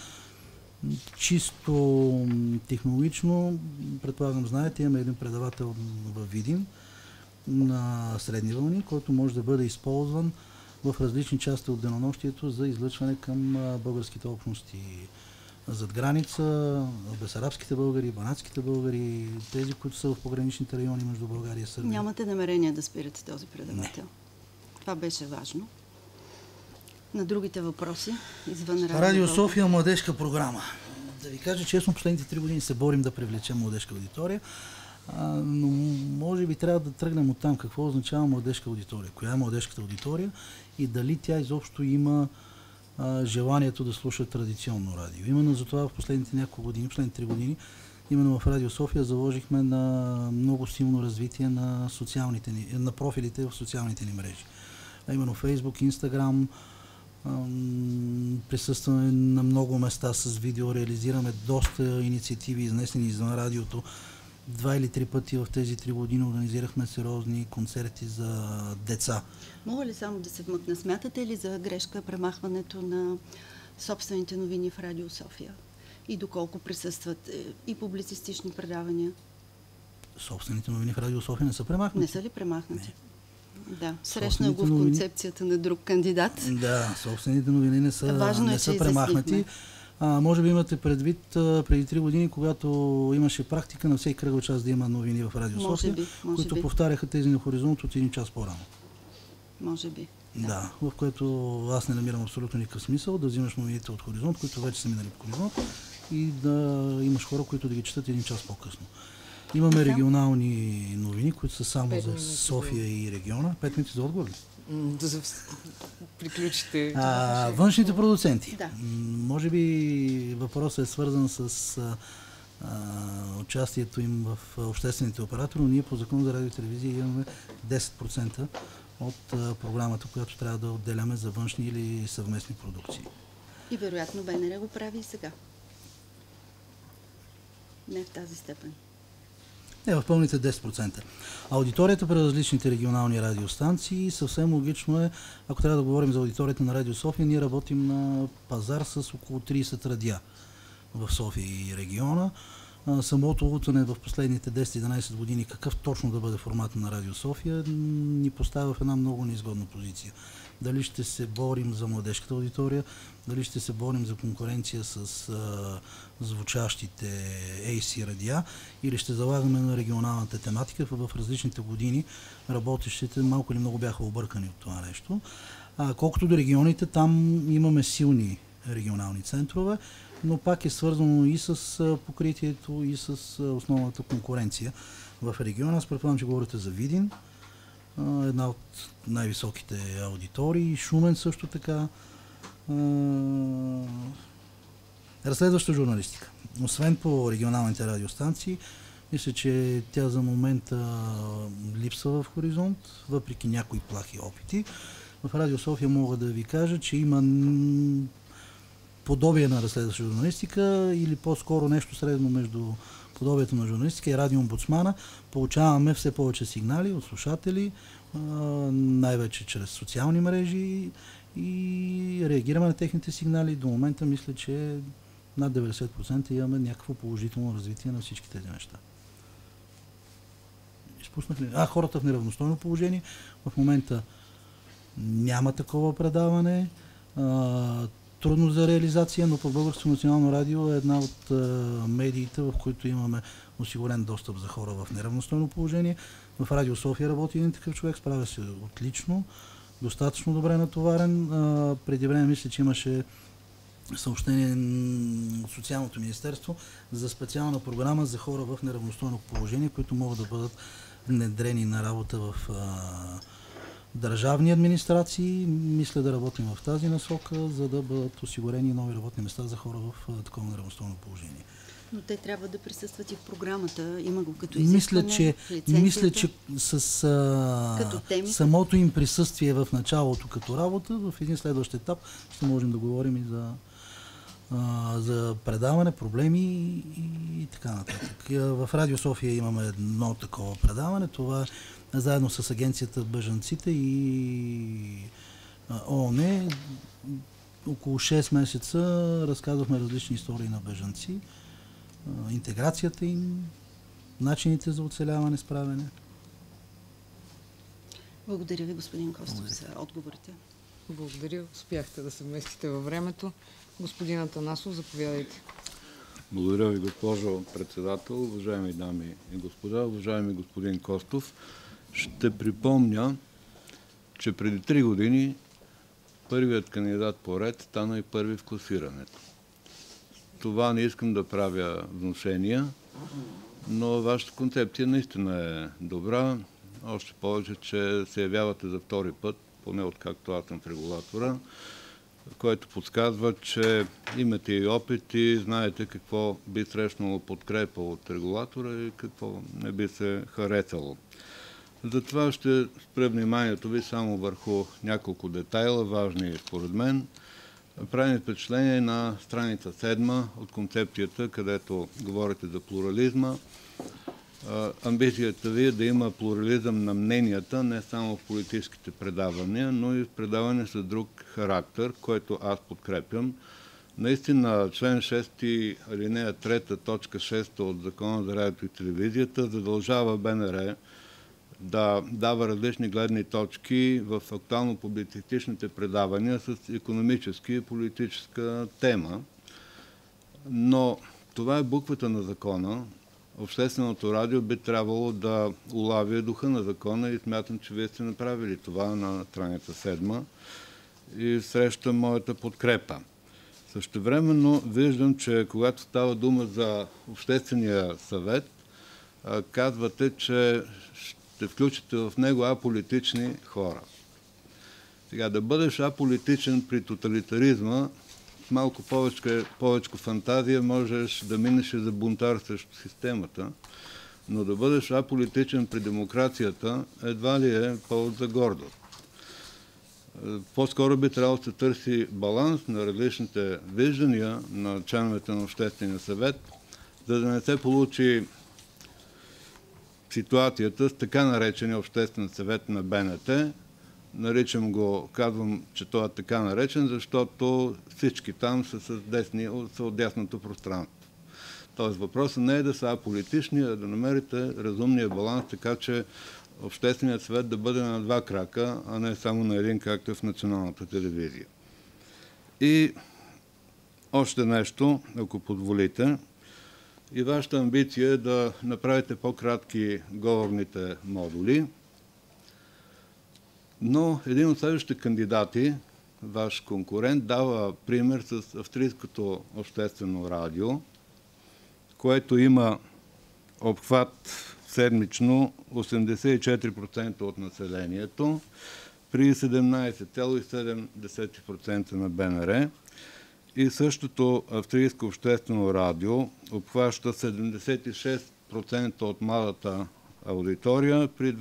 Чисто технологично, предполагам, знаете, имаме един предавател във Видин на средни вълни, който може да бъде използван в различни части от денонощието за излъчване към българските общности зад граница, бесарабските българи, банатските българи, тези, които са в пограничните райони между България и Сърбия. Нямате намерение да спирате този предавател? Не. Това беше важно. На другите въпроси, извън Радио София, младежка програма. Да ви кажа честно, последните 3 години се борим да привлечем младежка аудитория, но може би трябва да тръгнем от там. Какво означава младежка аудитория? Коя е младежката аудитория и дали тя изобщо има желанието да слуша традиционно радио. Именно за това в последните няколко години, последните 3 години, именно в Радио София заложихме на много силно развитие на на профилите в социалните ни мрежи. А именно Facebook, Instagram, присъстваме на много места с видео, реализираме доста инициативи, изнесени извън радиото. 2 или 3 пъти в тези 3 години организирахме сериозни концерти за деца. Мога ли само да се вмъкна? Смятате ли за грешка премахването на собствените новини в Радио София? И доколко присъстват и публицистични предавания? Собствените новини в Радио София не са премахнати. Не са ли премахнати? Не. Да, срещна го в концепцията на друг кандидат. Да, собствените новини не са, важно не са премахнати. Може би имате предвид преди 3 години, когато имаше практика на всеки кръгъл час да има новини в Радио София, които повтаряха тези на Хоризонт от 1 час по-рано. Може би. Да, в което аз не намирам абсолютно никакъв смисъл да взимаш новините от Хоризонт, които вече са минали по Хоризонт, и да имаш хора, които да ги четат 1 час по-късно. Имаме регионални новини, които са само за София и региона. 5 минути за отговор ли? Да приключите. Външните продуценти. Да. Може би въпросът е свързан с участието им в обществените оператори, но ние по закон за радио и телевизия имаме 10% от програмата, която трябва да отделяме за външни или съвместни продукции. И вероятно БНР го прави и сега. Не в тази степен. Не, в пълните 10%. Аудиторията при различните регионални радиостанции, съвсем логично е, ако трябва да говорим за аудиторията на Радио София, ние работим на пазар с около 30 радиа в София и региона. Самото лутане в последните 10-11 години, какъв точно да бъде формата на Радио София, ни поставя в една много неизгодна позиция. Дали ще се борим за младежката аудитория, дали ще се борим за конкуренция с звучащите AC радиа, или ще залагаме на регионалната тематика. В различните години работещите малко или много бяха объркани от това нещо. Колкото до регионите, там имаме силни регионални центрове, но пак е свързано и с покритието, и с основната конкуренция в региона. Аз предполагам, че говорите за Видин, една от най-високите аудитории, Шумен също така. Разследваща журналистика. Освен по регионалните радиостанции, мисля, че тя за момента липсва в Хоризонт, въпреки някои плахи опити. В Радио София мога да ви кажа, че има подобие на разследваща журналистика или по-скоро нещо средно между подобието на журналистика и радиоомбудсмана. Получаваме все повече сигнали от слушатели, най-вече чрез социални мрежи, и реагираме на техните сигнали. До момента мисля, че над 90% имаме някакво положително развитие на всички тези неща. Изпуснах ли? Хората в неравностойно положение. В момента няма такова предаване. Трудно за реализация, но по Българското национално радио е една от медиите, в които имаме осигурен достъп за хора в неравностойно положение. В Радио София работи един такъв човек, справя се отлично, достатъчно добре натоварен. Преди време мисля, че имаше съобщение от Социалното министерство за специална програма за хора в неравностойно положение, които могат да бъдат внедрени на работа в държавни администрации. Мисля да работим в тази насока, за да бъдат осигурени нови работни места за хора в такова неравностойно положение. Но те трябва да присъстват и в програмата. Има го като изискване. Мисля, че с самото им присъствие в началото като работа, в един следващ етап ще можем да говорим и за предаване, проблеми и така нататък. В Радио София имаме едно такова предаване. Това заедно с Агенцията бежанците и ООН. Около 6 месеца разказвахме различни истории на бежанци, интеграцията им, начините за оцеляване, справяне. Благодаря ви, господин Костов, за отговорите. Благодаря. Успяхте да се вместите във времето. Господин Атанасов, заповядайте. Благодаря ви, госпожо председател, уважаеми дами и господа, уважаеми господин Костов. Ще припомня, че преди 3 години първият кандидат по ред стана и първи в класирането. Това не искам да правя внушения, но вашата концепция наистина е добра. Още повече, че се явявате за втори път, поне откакто аз съм в регулатора, което подсказва, че имате и опит и знаете какво би срещнало подкрепа от регулатора и какво не би се харесало. Затова ще спра вниманието ви само върху няколко детайла, важни според мен. Прави впечатление на страница 7 от концепцията, където говорите за плурализма. Амбицията ви е да има плурализъм на мненията, не само в политическите предавания, но и в предавания с друг характер, който аз подкрепям. Наистина, член 6, алинея 3, точка 6 от Закона за радиото и телевизията задължава БНР да дава различни гледни точки в актуално-публицистичните предавания с икономически и политическа тема. Но това е буквата на закона. Общественото радио би трябвало да улавя духа на закона и смятам, че вие сте направили това на страница 7 и срещам моята подкрепа. Същевременно виждам, че когато става дума за Обществения съвет, казвате, че ще включите в него аполитични хора. Сега, да бъдеш аполитичен при тоталитаризма, с малко повече фантазия можеш да минеш и за бунтар срещу системата, но да бъдеш аполитичен при демокрацията едва ли е повод за гордост. По-скоро би трябвало да се търси баланс на различните виждания на членовете на Обществения съвет, за да не се получи ситуацията с така наречения Обществен съвет на БНТ. Наричам го, казвам, че той е така наречен, защото всички там са от дясното пространство. Тоест въпросът не е да са аполитични, а да намерите разумния баланс, така че Общественият съвет да бъде на два крака, а не само на един, както е в националната телевизия. И още нещо, ако позволите. И вашата амбиция е да направите по-кратки говорните модули, но един от следващите кандидати, ваш конкурент, дава пример с австрийското обществено радио, което има обхват седмично 84% от населението при 17,7% на БНР. И същото австрийско обществено радио обхваща 76% от младата аудитория при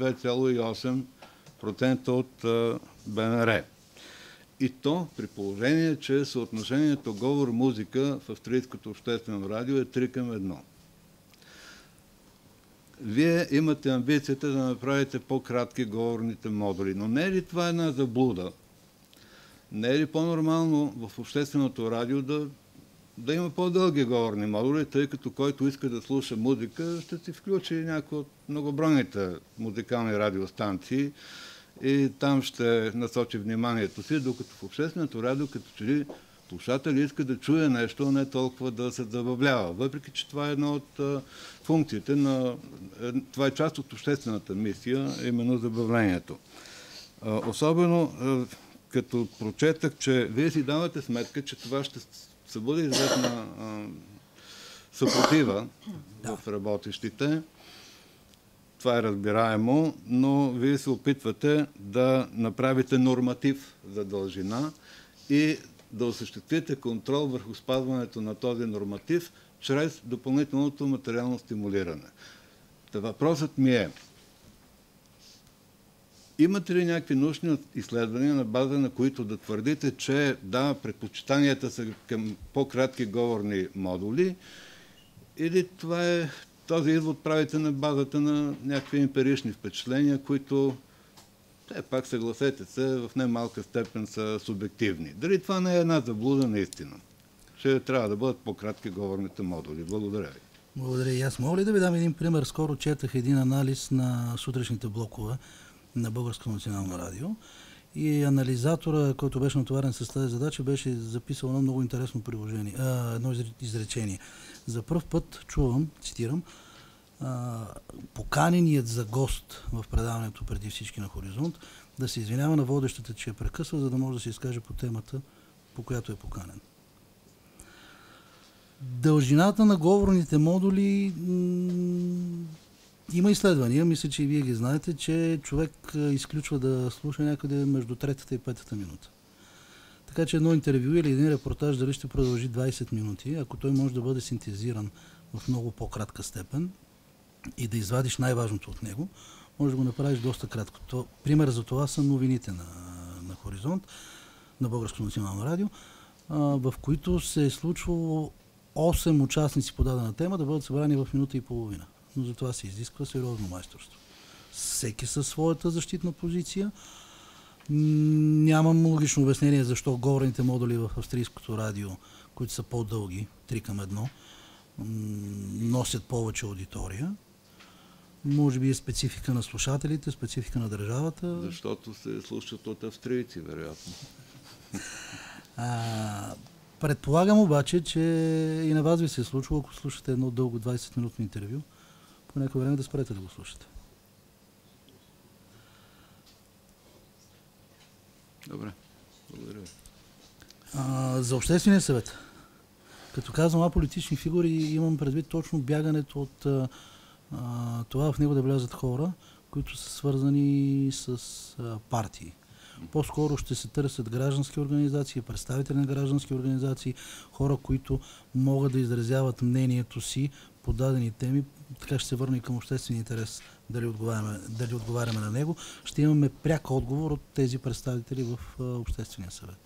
2,8% от БНР. И то при положение, че съотношението говор-музика в австрийското обществено радио е 3:1. Вие имате амбицията да направите по-кратки говорните модули, но не е ли това една заблуда? Не е ли по-нормално в общественото радио да има по-дълги говорни модули, тъй като който иска да слуша музика, ще си включи някои от многобройните музикални радиостанции и там ще насочи вниманието си, докато в общественото радио, като че ли слушател иска да чуе нещо, а не толкова да се забавлява. Въпреки че това е една от функциите това е част от обществената мисия, именно забавлението. Особено като прочетах, че вие си давате сметка, че това ще събуди известна съпротива в работещите. Това е разбираемо, но вие се опитвате да направите норматив за дължина и да осъществите контрол върху спазването на този норматив чрез допълнителното материално стимулиране. Въпросът ми е: имате ли някакви научни изследвания, на база на които да твърдите, че да, предпочитанията са към по-кратки говорни модули, или този извод правите на базата на някакви емпирични впечатления, които, пак съгласете се, в немалка степен са субективни? Дали това не е една заблуда наистина? Ще трябва да бъдат по-кратки говорните модули. Благодаря ви. Благодаря и аз. Мога ли да ви дам един пример? Скоро четах един анализ на сутрешните блокове на Българско национално радио и анализатора, който беше натоварен с тази задача, беше записал едно много интересно едно изречение. За пръв път чувам, цитирам, поканеният за гост в предаването преди всички на Хоризонт да се извинява на водещата, че е прекъсва, за да може да се изкаже по темата, по която е поканен. Дължината на говорните модули има изследвания, мисля, че и вие ги знаете, че човек изключва да слуша някъде между 3-та и 5-та минута. Така че едно интервю или един репортаж дали ще продължи 20 минути, ако той може да бъде синтезиран в много по-кратка степен и да извадиш най-важното от него, може да го направиш доста кратко. Пример за това са новините на Хоризонт, на Българско национално радио, в които се е случвало 8 участници по дадена тема да бъдат събрани в минута и половина. Но за това се изисква сериозно майсторство. Всеки със своята защитна позиция. Нямам логично обяснение защо говорните модули в австрийското радио, които са по-дълги, 3:1, носят повече аудитория. Може би е специфика на слушателите, специфика на държавата. Защото се слушат от австрийци, вероятно. Предполагам обаче, че и на вас ви се е случило, ако слушате едно дълго 20-минутно интервю, по някое време да спрете да го слушате. Добре, благодаря. За Обществения съвет. Като казвам аполитични фигури, имам предвид точно бягането от това в него да влязат хора, които са свързани с партии. По-скоро ще се търсят граждански организации, представители на граждански организации, хора, които могат да изразяват мнението си по дадени теми. Така ще се върне и към обществения интерес, дали отговаряме на него. Ще имаме пряк отговор от тези представители в Обществения съвет.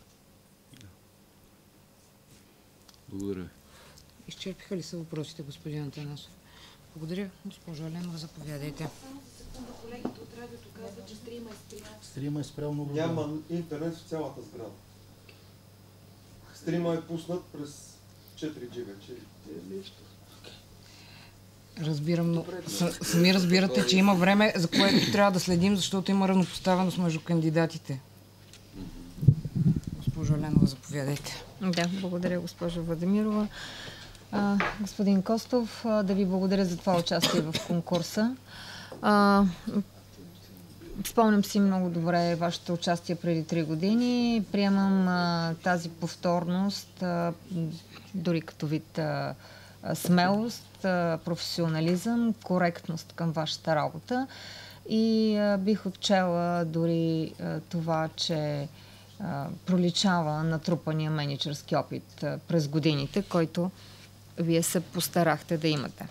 Благодаря. Изчерпиха ли са въпросите, господин Атанасов? Благодаря. Госпожо Еленова, заповядайте. Колегите от радиото казват, че стрима е спрял. Стрима е спрял много. Няма интернет в цялата сграда. Стрима е пуснат през 4G вече. Разбирам, но сами разбирате, че има време, за което трябва да следим, защото има равнопоставеност между кандидатите. Госпожо Еленова, заповядайте. Да, благодаря, госпожо Владимирова. Господин Костов, да ви благодаря за това участие в конкурса. Спомням си много добре вашето участие преди 3 години. Приемам тази повторност, дори като вид смелост, професионализъм, коректност към вашата работа. И бих отчела дори това, че проличава натрупания мениджърски опит през годините, който вие се постарахте да имате.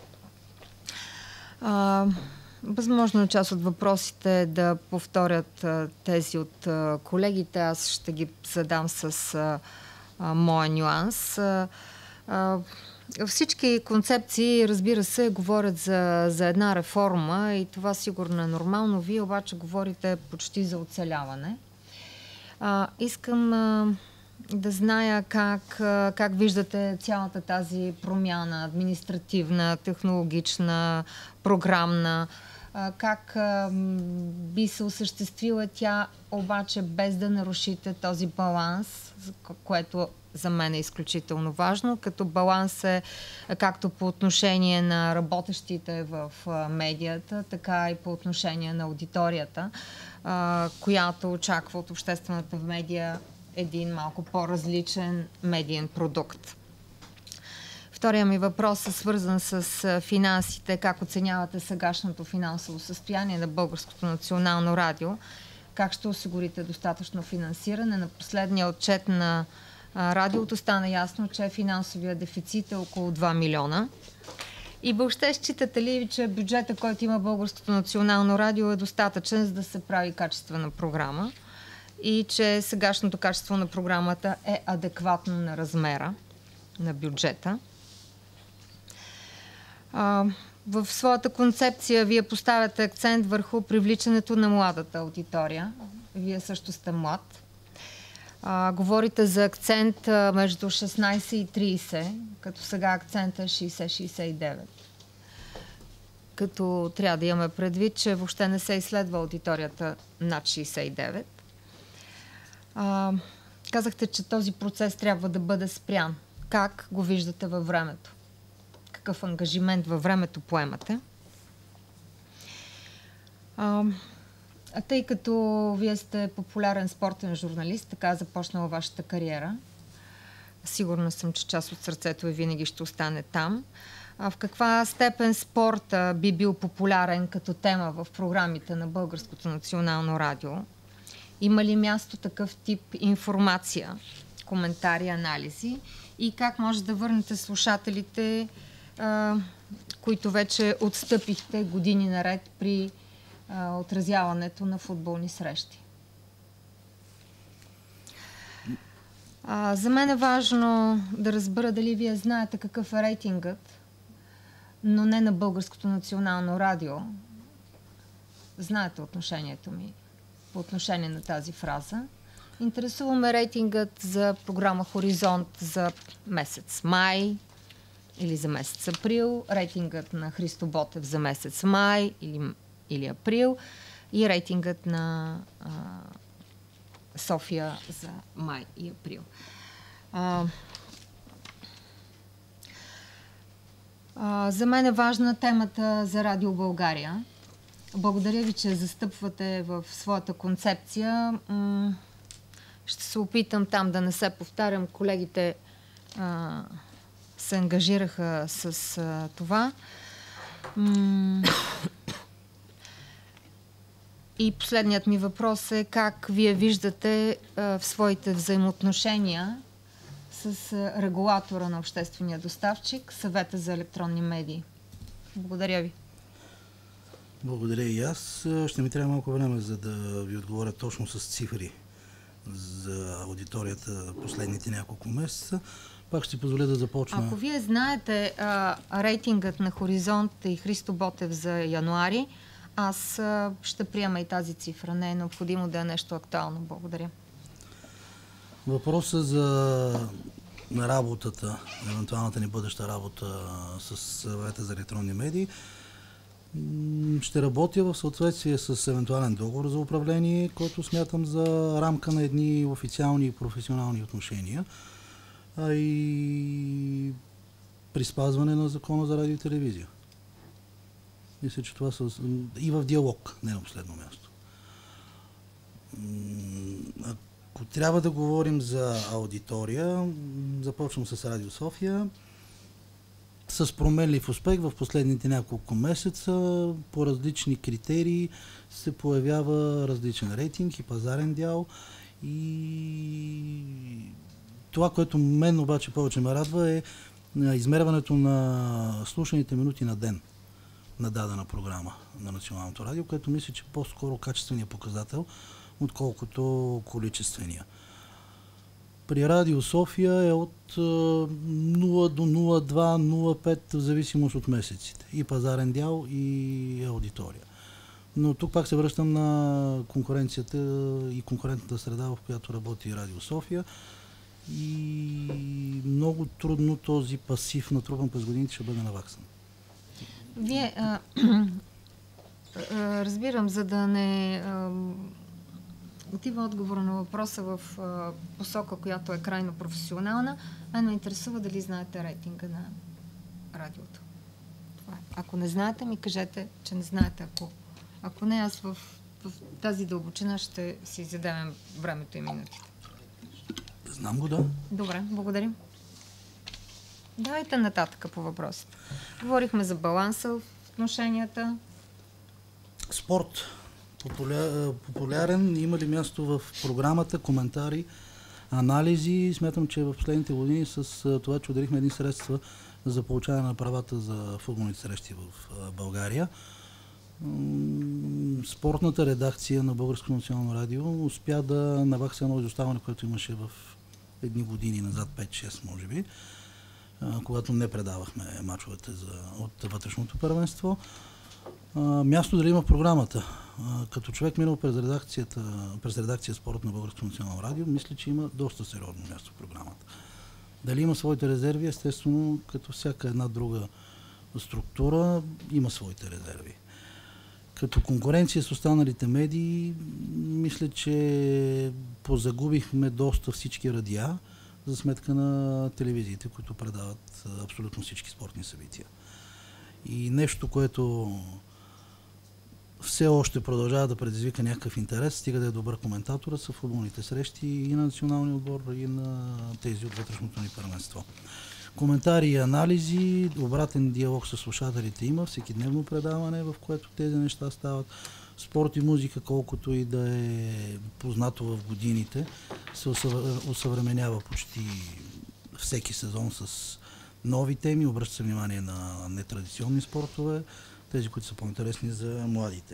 Възможно е част от въпросите да повторят тези от колегите. Аз ще ги задам с моя нюанс. Всички концепции, разбира се, говорят за една реформа и това сигурно е нормално. Вие обаче говорите почти за оцеляване. Искам да зная как виждате цялата тази промяна, административна, технологична, програмна, как би се осъществила тя, обаче без да нарушите този баланс, което за мен е изключително важно, като баланс е както по отношение на работещите в медията, така и по отношение на аудиторията, която очаква от обществената медия един малко по-различен медиен продукт. Втория ми въпрос е свързан с финансите. Как оценявате сегашното финансово състояние на Българското национално радио? Как ще осигурите достатъчно финансиране? На последния отчет на радиото стана ясно, че финансовия дефицит е около 2 милиона. И въобще считате ли, че бюджета, който има Българското национално радио, е достатъчен, за да се прави качествена програма и че сегашното качество на програмата е адекватно на размера на бюджета? В своята концепция вие поставяте акцент върху привличането на младата аудитория. Вие също сте млад. Говорите за акцент между 16 и 30, като сега акцент е 60-69. Като трябва да имаме предвид, че въобще не се изследва аудиторията над 69. Казахте, че този процес трябва да бъде спрян. Как го виждате във времето? Какъв ангажимент във времето поемате? Тъй като вие сте популярен спортен журналист, така е започнала вашата кариера, сигурна съм, че част от сърцето ви винаги ще остане там. В каква степен спорта би бил популярен като тема в програмите на Българското национално радио? Има ли място такъв тип информация, коментари, анализи? И как може да върнете слушателите, които вече отстъпихте години наред при отразяването на футболни срещи? За мен е важно да разбера дали вие знаете какъв е рейтингът, но не на Българското национално радио. Знаете отношението ми по отношение на тази фраза. Интересуваме рейтингът за програма Хоризонт за месец май или за месец април, рейтингът на Христо Ботев за месец май или април и рейтингът на София за май и април. За мен е важна темата за Радио България. Благодаря ви, че застъпвате в своята концепция. Ще се опитам там да не се повтарям. Колегите се ангажираха с И последният ми въпрос е как вие виждате в своите взаимоотношения с регулатора на обществения доставчик, Съвета за електронни медии. Благодаря ви. Благодаря и аз. Ще ми трябва малко време, за да ви отговоря точно с цифри за аудиторията последните няколко месеца. Пак ще позволя да започна. Ако вие знаете рейтингът на Хоризонт и Христо Ботев за януари, аз ще приема и тази цифра. Не е необходимо да е нещо актуално. Благодаря. Въпроса за работата, евентуалната ни бъдеща работа с Съвета за електронни медии, ще работя в съответствие с евентуален договор за управление, който смятам за рамка на едни официални и професионални отношения, а и при спазване на закона за радио и телевизия. Мисля, че това са и в диалог, не на последно място. Ако трябва да говорим за аудитория, започвам с Радио София. С променлив успех в последните няколко месеца по различни критерии се появява различен рейтинг и пазарен дял. И това, което мен обаче повече ме радва, е измерването на слушаните минути на ден на дадена програма на Националното радио, което мисля, че по-скоро качественият показател, отколкото количествения. При Радио София е от 0 до 0,2, 0,5 в зависимост от месеците. И пазарен дял, и аудитория. Но тук пак се връщам на конкуренцията и конкурентната среда, в която работи Радио София. И много трудно този пасив, натрупан през годините, ще бъде наваксан. Вие, разбирам, за да не отива отговора на въпроса в посока, която е крайно професионална, ме интересува дали знаете рейтинга на радиото. Това е. Ако не знаете, ми кажете, че не знаете. Ако не, аз в тази дълбочина ще си изядемем времето и минутите. Знам го, да. Добре, благодарим. Давайте нататък по въпросите. Говорихме за баланса в отношенията. Спорт. Популярен. Има ли място в програмата, коментари, анализи? Смятам, че в последните години с това, че отделихме едни средства за получаване на правата за футболните срещи в България, спортната редакция на Българското национално радио успя да навакса едно изоставане, което имаше в едни години назад, 5-6 може би, когато не предавахме мачовете от вътрешното първенство. Място дали има в програмата. Като човек минал през редакция спорт на Българското национално радио, мисля, че има доста сериозно място в програмата. Дали има своите резерви, естествено, като всяка една друга структура, има своите резерви. Като конкуренция с останалите медии, мисля, че позагубихме доста всички радиа за сметка на телевизиите, които предават абсолютно всички спортни събития. И нещо, което все още продължава да предизвика някакъв интерес, стига да е добър коментатор, са футболните срещи и на националния отбор, и на тези от вътрешното ни първенство. Коментари и анализи, обратен диалог с слушателите има, всекидневно предаване, в което тези неща стават. Спорт и музика, колкото и да е познато в годините, се усъвременява почти всеки сезон с нови теми, обръща се внимание на нетрадиционни спортове, тези, които са по-интересни за младите.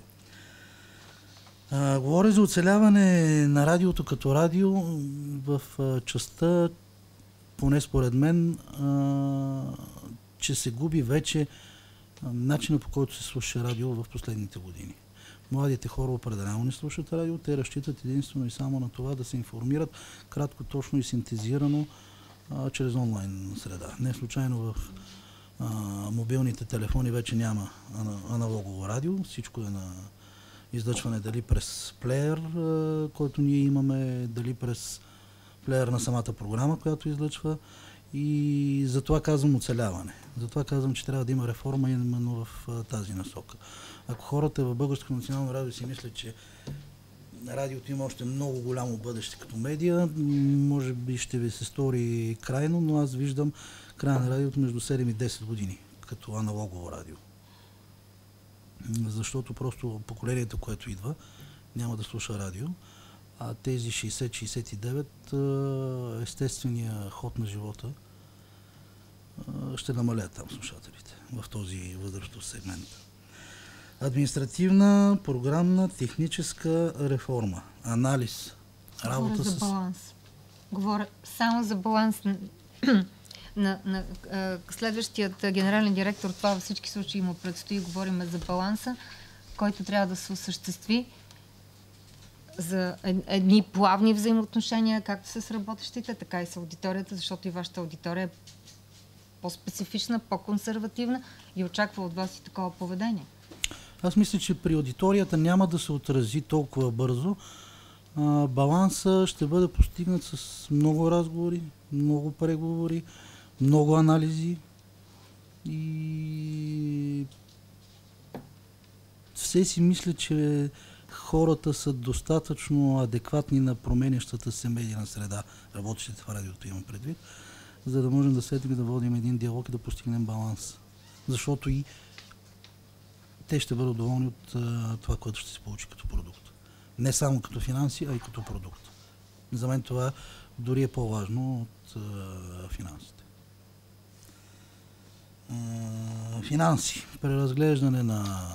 Говоря за оцеляване на радиото като радио в частта, поне според мен, че се губи вече начинът, по който се слуша радио в последните години. Младите хора определено не слушат радио, те разчитат единствено и само на това да се информират кратко, точно и синтезирано чрез онлайн среда. Не случайно в мобилните телефони вече няма аналогово радио, всичко е на излъчване дали през плеер, който ние имаме, дали през плеер на самата програма, която излъчва, и затова казвам оцеляване. Затова казвам, че трябва да има реформа именно в тази насока. Ако хората в Българското национално радио си мислят, че радиото има още много голямо бъдеще като медия, може би ще ви се стори крайно, но аз виждам края на радиото между 7 и 10 години, като аналогово радио. Защото просто поколението, което идва, няма да слуша радио, а тези 60-69, естествения ход на живота ще намалят там слушателите в този възрастов сегмент. Административна, програмна, техническа реформа, анализ, работа за баланс. Говоря само за баланс на следващият генерален директор. Това във всички случаи му предстои. Говорим за баланса, който трябва да се осъществи за едни плавни взаимоотношения, както с работещите, така и с аудиторията, защото и вашата аудитория е по-специфична, по-консервативна и очаква от вас и такова поведение. Аз мисля, че при аудиторията няма да се отрази толкова бързо. Баланса ще бъде постигнат с много разговори, много преговори, много анализи и все си мисля, че хората са достатъчно адекватни на променящата се медийна среда, работещите в радиото имам предвид, за да можем да седнем да водим един диалог и да постигнем баланс. Защото и те ще бъдат доволни от това, което ще се получи като продукт. Не само като финанси, а и като продукт. За мен това дори е по-важно от финансите. Финанси. Преразглеждане на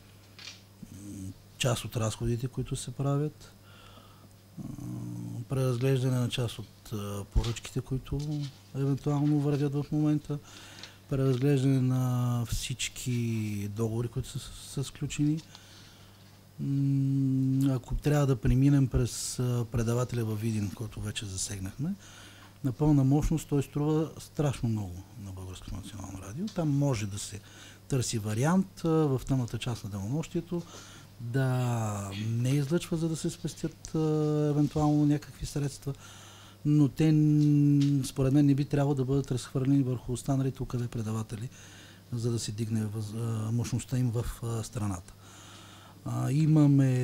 част от разходите, които се правят. Преразглеждане на част от поръчките, които евентуално вървят в момента. Преразглеждане на всички договори, които са сключени. Ако трябва да преминем през предавателя във Видин, който вече засегнахме, на пълна мощност той струва страшно много на Българското национално радио. Там може да се търси вариант в тъмната част на денонощието да не излъчва, за да се спестят евентуално някакви средства, но те според мен не би трябвало да бъдат разхвърлени върху останалите УКВ предаватели, за да се дигне мощността им в страната. Имаме,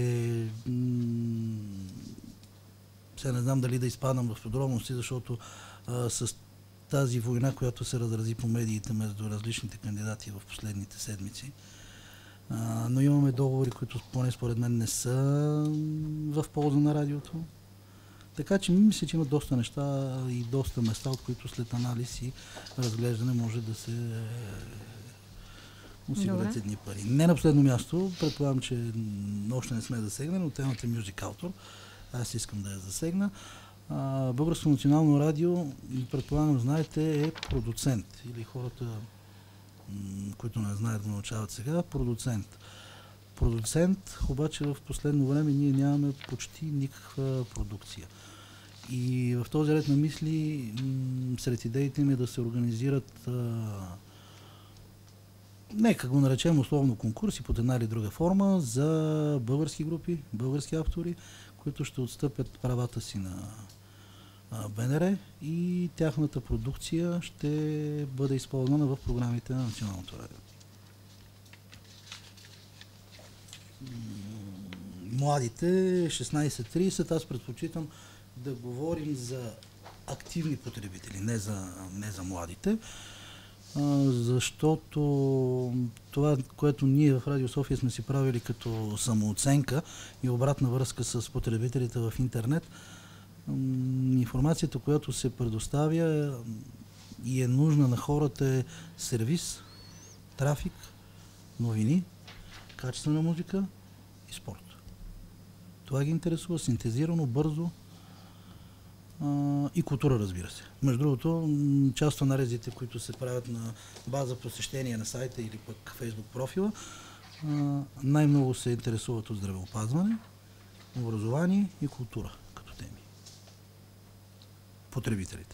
сега не знам дали да изпадам в подробности, защото с тази война, която се разрази по медиите между различните кандидати в последните седмици, но имаме договори, които поне според мен не са в полза на радиото. Така че мисля, че има доста неща и доста места, от които след анализ и разглеждане може да се осигурят едни пари. Не на последно място, предполагам, че още не сме засегнали, но темата Music Autor. Аз искам да я засегна. Българското национално радио, предполагам, знаете, е продуцент. Или хората, които не знаят, го научават сега, продуцент. Продуцент, обаче в последно време ние нямаме почти никаква продукция. И в този ред на мисли, сред идеите ми е да се организират нека го наречем условно конкурси под една или друга форма за български групи, български автори, които ще отстъпят правата си на БНР и тяхната продукция ще бъде използвана в програмите на Националното радио. Младите 16-30, аз предпочитам да говорим за активни потребители, не за младите, защото това, което ние в Радио София сме си правили като самооценка и обратна връзка с потребителите в интернет, информацията, която се предоставя и е нужна на хората е сервис, трафик, новини, качествена музика и спорт. Това ги интересува синтезирано, бързо и култура, разбира се. Между другото, част от анализите, които се правят на база посещение на сайта или пък Фейсбук профила, най-много се интересуват от здравеопазване, образование и култура като теми. Потребителите.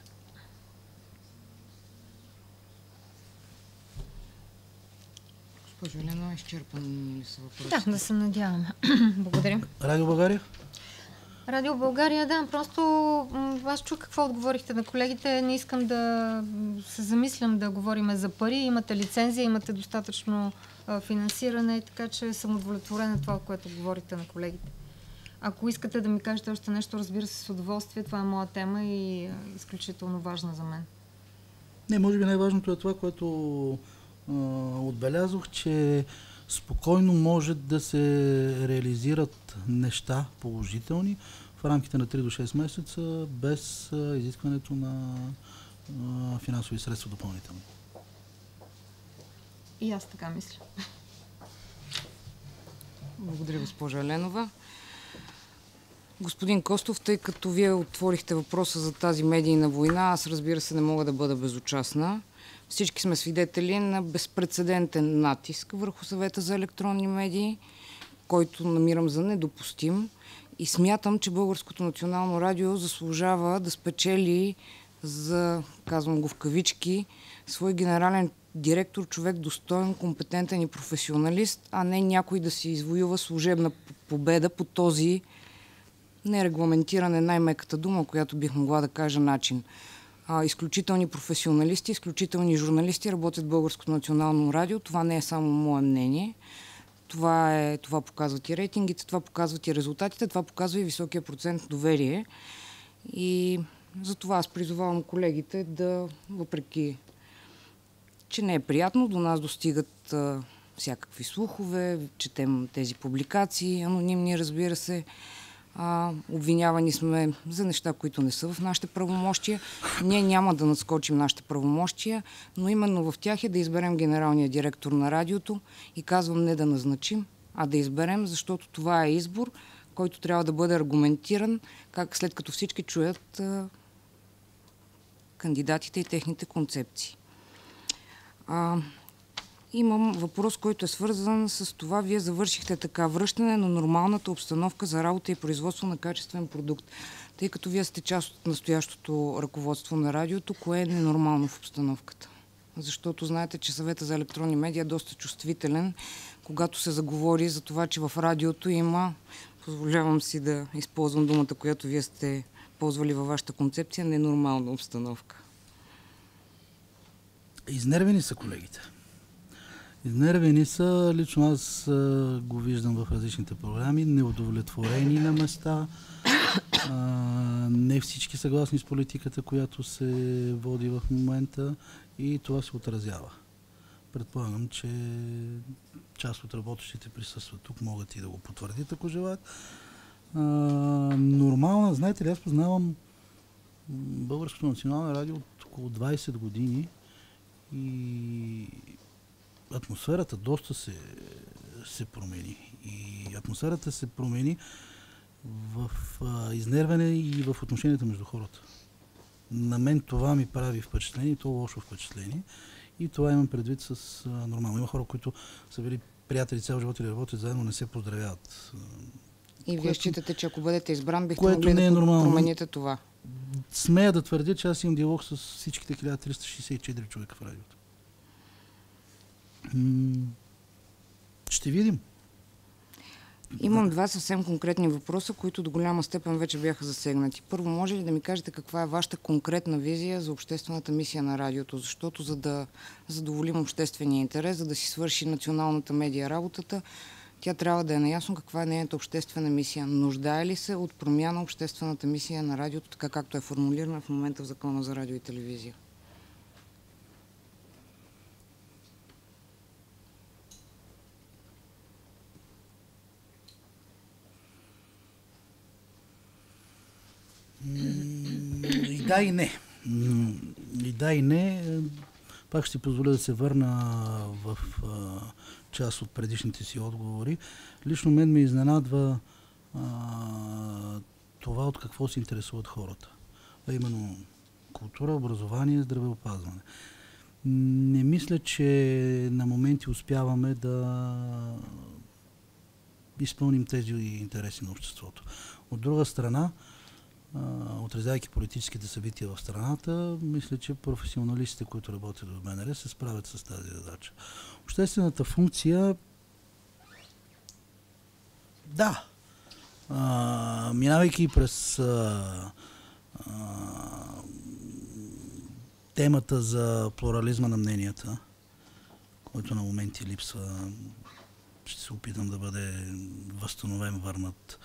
Госпожо Елена, изчерпан ли са въпросите? Да, да се надяваме. Благодаря. Радио България? Радио България, да, просто аз чух какво отговорихте на колегите. Не искам да се замислям да говорим за пари. Имате лицензия, имате достатъчно финансиране, така че съм удовлетворена това, което говорите на колегите. Ако искате да ми кажете още нещо, разбира се, с удоволствие. Това е моя тема и е изключително важна за мен. Не, може би най-важното е това, което отбелязох, че спокойно може да се реализират неща положителни в рамките на 3 до 6 месеца без изискването на финансови средства допълнително. И аз така мисля. Благодаря, госпожа Еленова. Господин Костов, тъй като вие отворихте въпроса за тази медийна война, аз разбира се не мога да бъда безучастна. Всички сме свидетели на безпрецедентен натиск върху Съвета за електронни медии, който намирам за недопустим и смятам, че Българското национално радио заслужава да спечели за, казвам го в кавички, свой генерален директор, човек достоен, компетентен и професионалист, а не някой да си извоюва служебна победа по този нерегламентиран е най-меката дума, която бих могла да кажа начин. Изключителни професионалисти, изключителни журналисти работят в Българското национално радио. Това не е само мое мнение. Това показват и рейтингите, това показват и резултатите, това показва и високия процент доверие. И затова аз призовавам колегите да, въпреки че не е приятно, до нас достигат всякакви слухове, четем тези публикации, анонимни, разбира се. Обвинявани сме за неща, които не са в нашите правомощия. Ние няма да надскочим нашите правомощия, но именно в тях е да изберем генералния директор на радиото и казвам не да назначим, а да изберем, защото това е избор, който трябва да бъде аргументиран, след като всички чуят кандидатите и техните концепции. Имам въпрос, който е свързан с това. Вие завършихте така: връщане на нормалната обстановка за работа и производство на качествен продукт. Тъй като вие сте част от настоящото ръководство на радиото, кое е ненормално в обстановката? Защото знаете, че Съвета за електронни медии е доста чувствителен, когато се заговори за това, че в радиото има, позволявам си да използвам думата, която вие сте ползвали във вашата концепция, ненормална обстановка. Изнервени са колегите. Изнервени са, лично аз го виждам в различните програми, неудовлетворени на места, не всички съгласни с политиката, която се води в момента, и това се отразява. Предполагам, че част от работещите присъстват тук, могат и да го потвърдят, ако желаят. Нормална, знаете ли, аз познавам Българското национално радио от около 20 години и атмосферата доста се промени. И атмосферата се промени в изнервяне и в отношенията между хората. На мен това ми прави впечатление, и то лошо впечатление. И това имам предвид с нормално. Има хора, които са били приятели цял живот или работят заедно, не се поздравяват. И вие считате, че ако бъдете избран, бихте могли да промените това? Смея да твърдя, че аз имам диалог с всичките 1364 човека в радиото. Ще видим. Имам два съвсем конкретни въпроса, които до голяма степен вече бяха засегнати. Първо, може ли да ми кажете каква е вашата конкретна визия за обществената мисия на радиото? Защото за да задоволим обществения интерес, за да си свърши националната медия работата, тя трябва да е наясно каква е нейната обществена мисия. Нуждае ли се от промяна обществената мисия на радиото, така както е формулирана в момента в Закона за радио и телевизия? И да, и не. И да, и не. Пак ще си позволя да се върна в част от предишните си отговори. Лично мен ме изненадва това от какво се интересуват хората. А именно култура, образование, здравеопазване. Не мисля, че на моменти успяваме да изпълним тези интереси на обществото. От друга страна, отрезайки политическите събития в страната, мисля, че професионалистите, които работят в БНР, се справят с тази задача. Обществената функция, да, минавайки през темата за плурализма на мненията, който на моменти липсва, ще се опитам да бъде възстановен, върнат.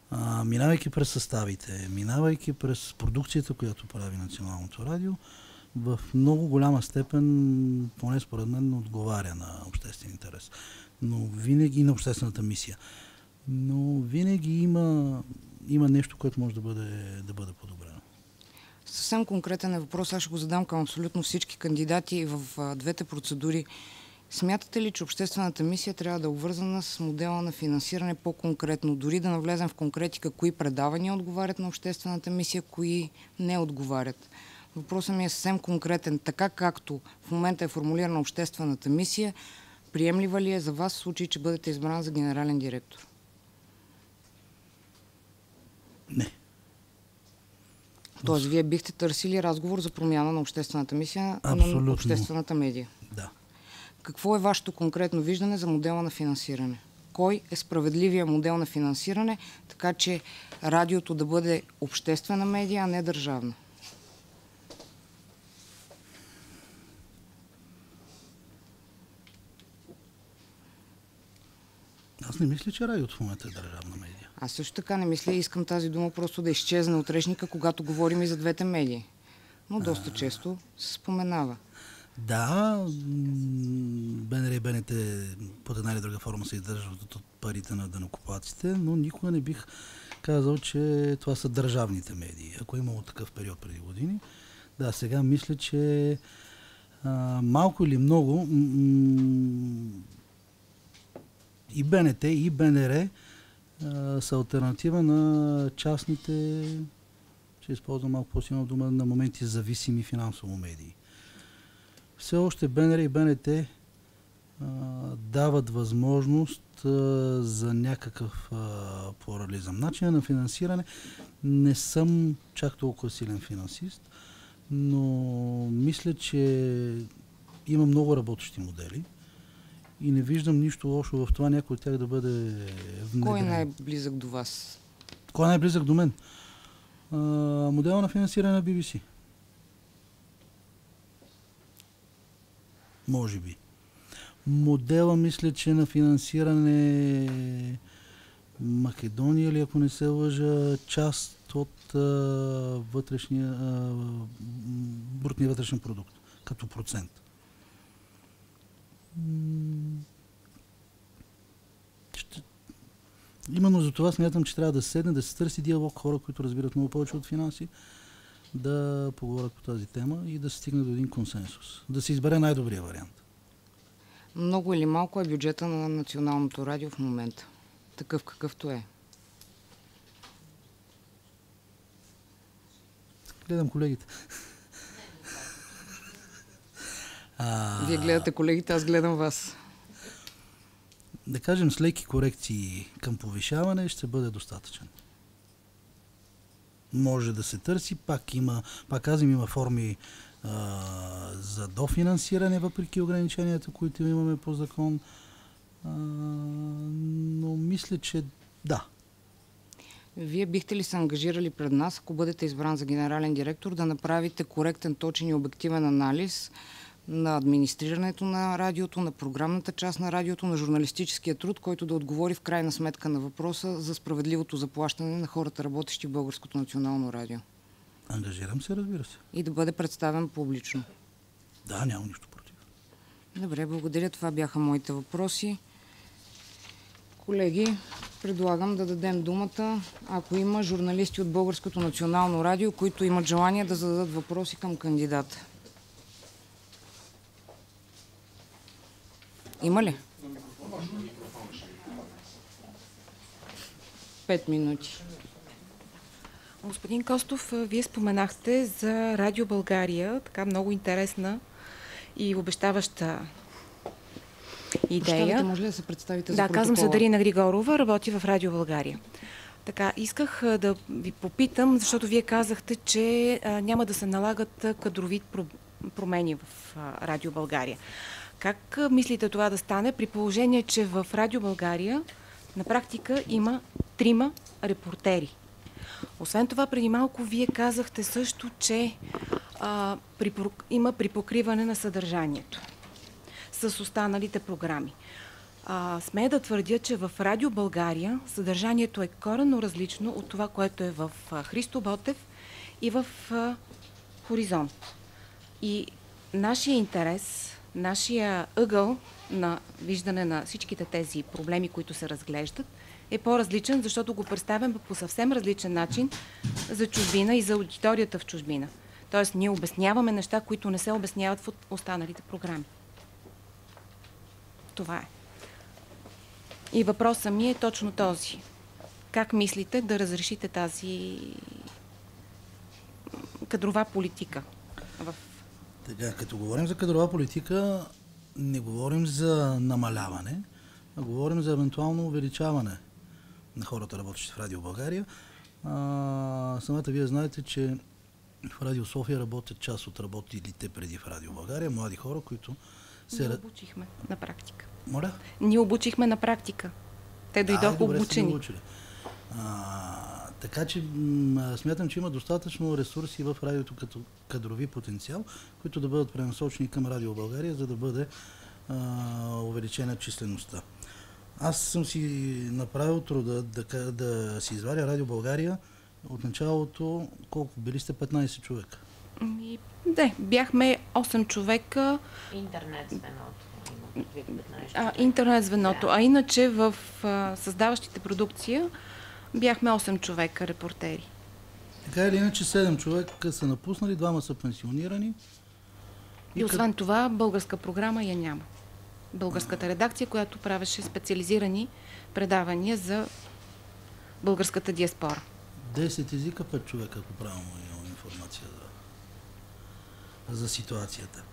Минавайки през съставите, минавайки през продукцията, която прави Националното радио, в много голяма степен, поне според мен, отговаря на обществен интерес. Но винаги на обществената мисия. Но винаги има нещо, което може да бъде подобрено. Съвсем конкретен е въпрос, аз ще го задам към абсолютно всички кандидати в двете процедури. Смятате ли, че обществената мисия трябва да е обвързана с модела на финансиране по-конкретно? Дори да навлезем в конкретика, кои предавания отговарят на обществената мисия, кои не отговарят? Въпросът ми е съвсем конкретен. Така както в момента е формулирана обществената мисия, приемлива ли е за вас в случай, че бъдете избран за генерален директор? Не. Тоест, вие бихте търсили разговор за промяна на обществената мисия Абсолютно. на обществената медия? Да. Какво е вашето конкретно виждане за модела на финансиране? Кой е справедливия модел на финансиране, така че радиото да бъде обществена медия, а не държавна? Аз не мисля, че радиото в момента е държавна медия. Аз също така не мисля и искам тази дума просто да изчезне от речника, когато говорим и за двете медии. Но доста често се споменава. Да, БНР и БНТ под една или друга форма се издържат от парите на данъкоплатците, но никога не бих казал, че това са държавните медии. Ако е имало такъв период преди години, да, сега мисля, че малко или много и БНТ, и БНР са алтернатива на частните, ще използвам малко по-силна дума, на моменти зависими финансово медии. Все още БНР и БНТ дават възможност за някакъв плурализъм. Начинът на финансиране, не съм чак толкова силен финансист, но мисля, че има много работещи модели и не виждам нищо лошо в това някой от тях да бъде внедрен. Кой е най-близък до вас? Кой е най-близък до мен? Модела на финансиране на BBC. Може би. Модела, мисля, че на финансиране Македония, или ако не се лъжа, част от брутния вътрешен продукт, като процент. Именно за това смятам, че трябва да седне, да се търси диалог, хора, които разбират много повече от финанси, да поговорят по тази тема и да се стигне до един консенсус. Да се избере най-добрия вариант. Много или малко е бюджета на Националното радио в момента? Такъв какъвто е. Гледам колегите. Вие гледате колегите, аз гледам вас. Да кажем, с леки корекции към повишаване ще бъде достатъчен. Може да се търси, пак казвам, има форми за дофинансиране, въпреки ограниченията, които имаме по закон. Но мисля, че да. Вие бихте ли се ангажирали пред нас, ако бъдете избран за генерален директор, да направите коректен, точен и обективен анализ на администрирането на радиото, на програмната част на радиото, на журналистическия труд, който да отговори в крайна сметка на въпроса за справедливото заплащане на хората, работещи в Българското национално радио? Ангажирам се, разбира се. И да бъде представен публично. Да, няма нищо против. Добре, благодаря. Това бяха моите въпроси. Колеги, предлагам да дадем думата, ако има журналисти от Българското национално радио, които имат желание да зададат въпроси към кандидата. Има ли? 5 минути. Господин Костов, вие споменахте за Радио България, така много интересна и обещаваща идея. Може ли да се представите за протокола? Да, казвам се Дарина Григорова, работи в Радио България. Така, исках да ви попитам, защото вие казахте, че няма да се налагат кадрови промени в Радио България. Как мислите това да стане, при положение, че в Радио България на практика има 3 репортери? Освен това, преди малко вие казахте също, че има припокриване на съдържанието с останалите програми. Смея да твърдя, че в Радио България съдържанието е коренно различно от това, което е в Христо Ботев и в Хоризонт. И нашия интерес, нашия ъгъл на виждане на всичките тези проблеми, които се разглеждат, е по-различен, защото го представям по съвсем различен начин за чужбина и за аудиторията в чужбина. Тоест, ние обясняваме неща, които не се обясняват в останалите програми. Това е. И въпросът ми е точно този. Как мислите да разрешите тази кадрова политика? Така, като говорим за кадрова политика, не говорим за намаляване, а говорим за евентуално увеличаване на хората, работещи в Радио България. Самата вие знаете, че в Радио София работят част от работилите преди в Радио България, млади хора, които се... Ние обучихме на практика. Моля? Ние обучихме на практика. Те дойдоха обучени. Така че смятам, че има достатъчно ресурси в радиото като кадрови потенциал, които да бъдат пренасочени към Радио България, за да бъде увеличена числеността. Аз съм си направил труда да си извадя Радио България от началото. Колко били сте? 15 човека? Не, бяхме 8 човека. Интернет звеното. Интернет звеното. А иначе в създаващите продукция бяхме 8 човека репортери. Така или иначе 7 човека са напуснали, 2 са пенсионирани. И освен това, българска програма я няма. Българската редакция, която правеше специализирани предавания за българската диаспора. 10 езика, 5 човека, ако правилно имам информация за ситуацията.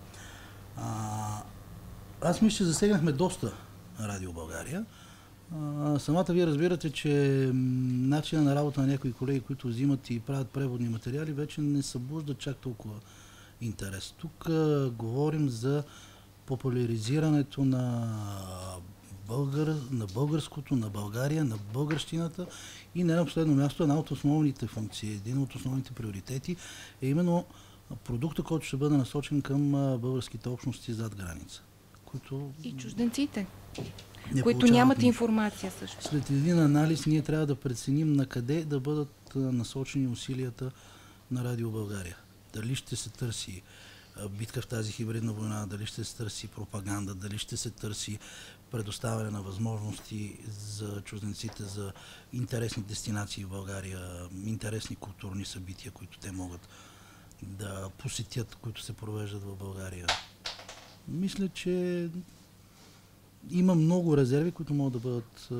Аз мисля, че засегнахме доста Радио България. Самата вие разбирате, че начинът на работа на някои колеги, които взимат и правят преводни материали, вече не събужда чак толкова интерес. Тук говорим за популяризирането на българското, на България, на българщината и не на последно място една от основните функции, един от основните приоритети е именно продукта, който ще бъде насочен към българските общности зад граница. И чужденците, които нямат информация също. След един анализ ние трябва да преценим на къде да бъдат насочени усилията на Радио България. Дали ще се търси битка в тази хибридна война, дали ще се търси пропаганда, дали ще се търси предоставяне на възможности за чужденците за интересни дестинации в България, интересни културни събития, които те могат да посетят, които се провеждат в България. Мисля, че има много резерви, които могат да бъдат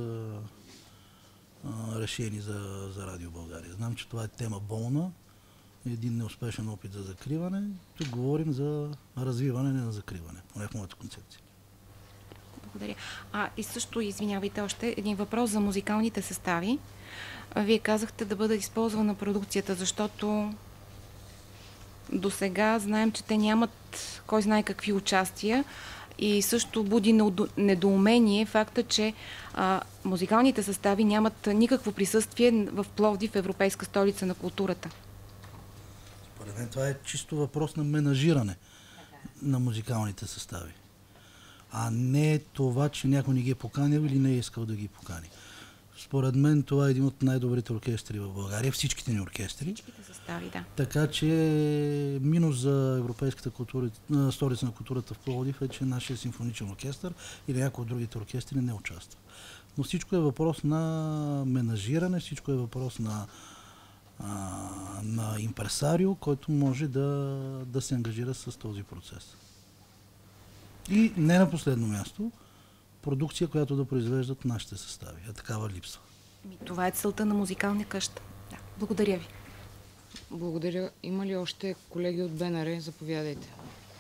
решени за Радио България. Знам, че това е тема болна, един неуспешен опит за закриване. Тук говорим за развиване, не на закриване, поне в моята концепция. Благодаря. И също, извинявайте, още един въпрос за музикалните състави. Вие казахте да бъде използвана продукцията, защото до сега знаем, че те нямат кой знае какви участия и също буди недоумение факта, че музикалните състави нямат никакво присъствие в Пловдив, Европейска столица на културата. Според мен това е чисто въпрос на менажиране на музикалните състави, а не това, че някой не ги е поканил или не е искал да ги покани. Според мен това е един от най-добрите оркестри в България, всичките ни оркестри. Всичките състави, да. Така че минус за Европейската столица на културата в Пловдив е, че нашия симфоничен оркестър или някои от другите оркестри не участва. Но всичко е въпрос на менажиране, всичко е въпрос на импресарио, който може да се ангажира с този процес. И не на последно място, продукция, която да произвеждат нашите състави. А такава липсва. Това е целта на музикална къща. Да. Благодаря ви. Благодаря. Има ли още колеги от БНР? Заповядайте.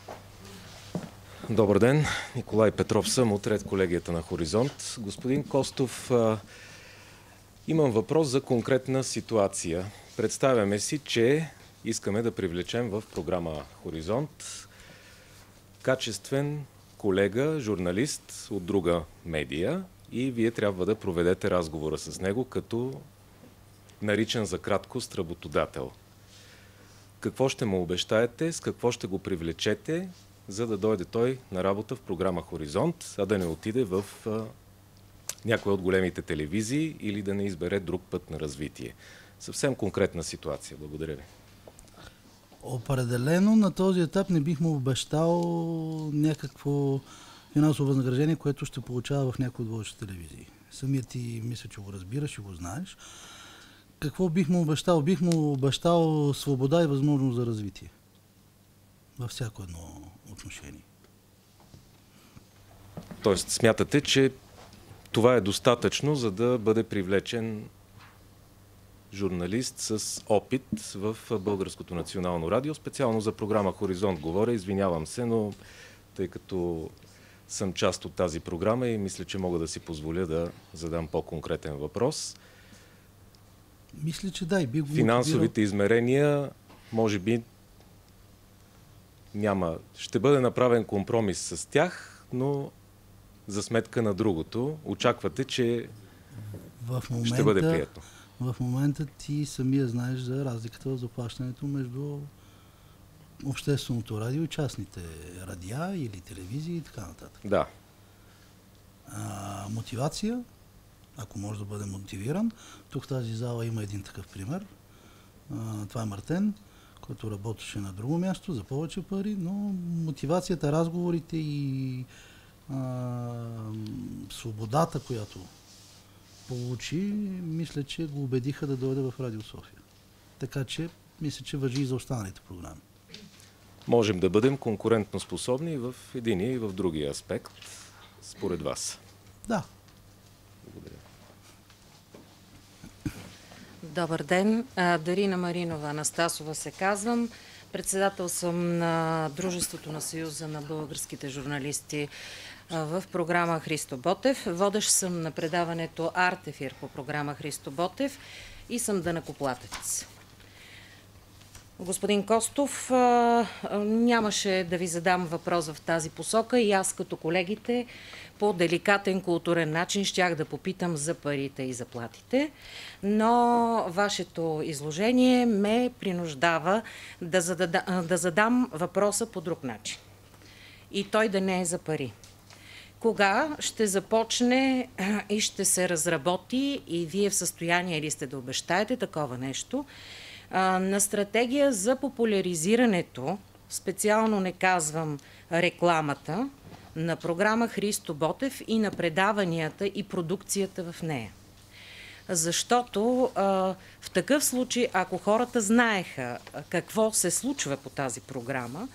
Добър ден. Николай Петров съм от Ред колегията на Хоризонт. Господин Костов, имам въпрос за конкретна ситуация. Представяме си, че искаме да привлечем в програма Хоризонт качествен колега, журналист от друга медия и вие трябва да проведете разговора с него като наричан за краткост работодател. Какво ще му обещаете, с какво ще го привлечете, за да дойде той на работа в програма Хоризонт, а да не отиде в някоя от големите телевизии или да не избере друг път на развитие? Съвсем конкретна ситуация. Благодаря ви. Определено на този етап не бих му обещал някакво финансово възнаграждение, което ще получава в някои от водещите телевизии. Самият ти мисля, че го разбираш и го знаеш. Какво бих му обещал? Бих му обещал свобода и възможност за развитие. Във всяко едно отношение. Тоест, смятате, че това е достатъчно, за да бъде привлечен журналист с опит в Българското национално радио, специално за програма Хоризонт говоря. Извинявам се, но тъй като съм част от тази програма и мисля, че мога да си позволя да задам по-конкретен въпрос. Мисля, че да, и би го финансовите измерения, може би, няма. Ще бъде направен компромис с тях, но за сметка на другото. Очаквате, че ще бъде приятно. В момента ти самия знаеш за разликата в заплащането между общественото радио и частните радиа или телевизии и така нататък. Да. Мотивация, ако може да бъде мотивиран. Тук в тази зала има един такъв пример. Това е Мартен, който работеше на друго място за повече пари, но мотивацията, разговорите и свободата, която получи, мисля, че го убедиха да дойде в Радио София. Така че, мисля, че важи и за останалите програми. Можем да бъдем конкурентно способни в един и в другия аспект, според вас. Да. Благодаря. Добър ден. Дарина Маринова Анастасова се казвам. Председател съм на Дружеството на Съюза на българските журналисти в програма Христо Ботев. Водещ съм на предаването Арт-ефир по програма Христо Ботев и съм данъкоплатец. Господин Костов, нямаше да ви задам въпрос в тази посока и аз като колегите по деликатен културен начин щях да попитам за парите и заплатите, но вашето изложение ме принуждава да задам въпроса по друг начин. И той да не е за пари. Кога ще започне и ще се разработи, и вие в състояние ли сте да обещаете такова нещо, на стратегия за популяризирането, специално не казвам рекламата, на програма Христо Ботев и на предаванията и продукцията в нея. Защото в такъв случай, ако хората знаеха какво се случва по тази програма,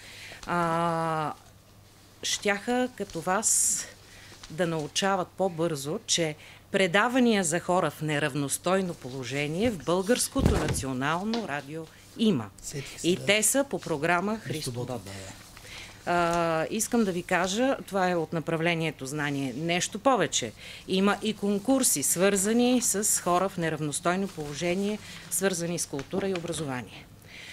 щяха като вас да научават по-бързо, че предавания за хора в неравностойно положение в Българското национално радио има. И те са по програма Христо Ботев. Искам да ви кажа, това е от направлението знание. Нещо повече. Има и конкурси, свързани с хора в неравностойно положение, свързани с култура и образование.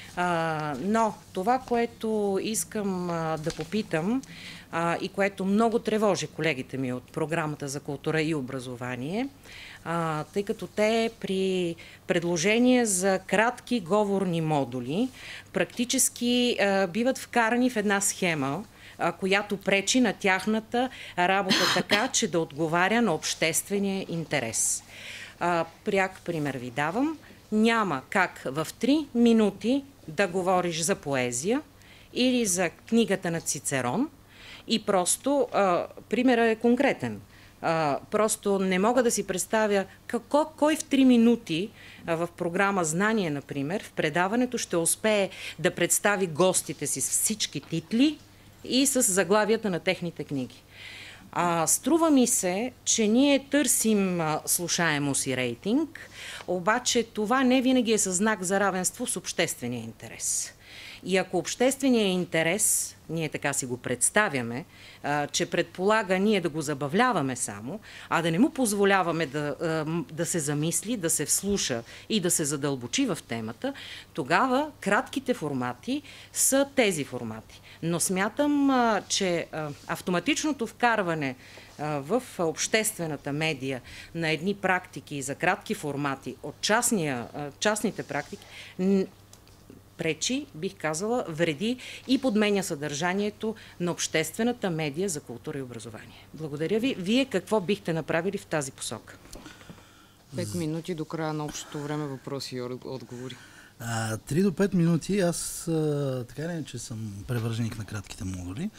Но това, което искам да попитам и което много тревожи колегите ми от програмата за култура и образование, тъй като те при предложения за кратки говорни модули практически биват вкарани в една схема, която пречи на тяхната работа така, че да отговаря на обществения интерес. Пряк пример ви давам. Няма как в 3 минути да говориш за поезия или за книгата на Цицерон и просто, примерът е конкретен, просто не мога да си представя кой в 3 минути в програма Знание, например, в предаването ще успее да представи гостите си с всички титли и с заглавията на техните книги. Струва ми се, че ние търсим слушаемост и рейтинг, обаче това не винаги е със знак за равенство с обществения интерес. И ако общественият интерес, ние така си го представяме, че предполага ние да го забавляваме само, а да не му позволяваме да се замисли, да се вслуша и да се задълбочи в темата, тогава кратките формати са тези формати. Но смятам, че автоматичното вкарване в обществената медия на едни практики за кратки формати от частните практики пречи, бих казала, вреди и подменя съдържанието на обществената медия за култура и образование. Благодаря ви. Вие какво бихте направили в тази посока? 5 минути до края на общото време въпроси и отговори. 3 до 5 минути. Аз така не, че съм превърженик на кратките модули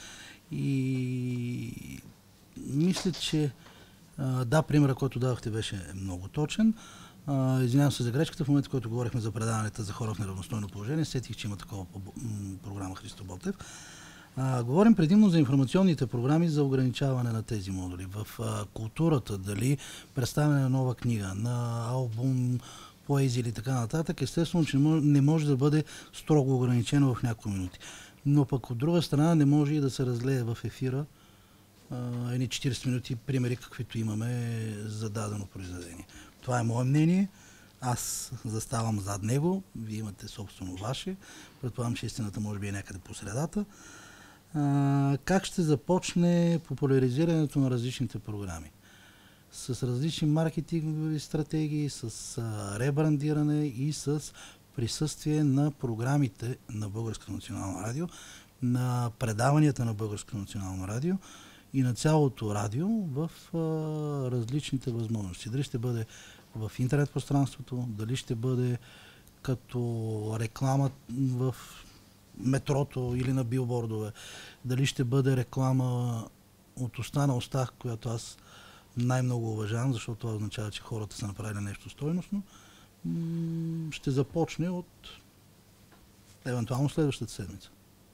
и мисля, че да, примера, който дадохте, беше много точен. Извинявам се за грешката. В момента, в който говорихме за предаването за хора в неравностойно положение, сетих, че има такова програма Христо Ботев. Говорим предимно за информационните програми за ограничаване на тези модули. В културата, дали представяне на нова книга, на албум, поезия или така нататък, естествено, че не може да бъде строго ограничено в няколко минути. Но пък от друга страна не може и да се разлее в ефира едни 40 минути примери, каквито имаме за дадено произведение. Това е мое мнение. Аз заставам зад него. Вие имате собствено ваше. Предполагам, че истината може би е някъде по средата. Как ще започне популяризирането на различните програми? С различни маркетингови стратегии, с ребрандиране и с присъствие на програмите на Българското национално радио, на предаванията на Българското национално радио и на цялото радио в различните възможности. Дали ще бъде в интернет пространството, дали ще бъде като реклама в метрото или на билбордове, дали ще бъде реклама от уста на уста, която аз най-много уважавам, защото това означава, че хората са направили нещо стойностно, ще започне от евентуално следващата седмица.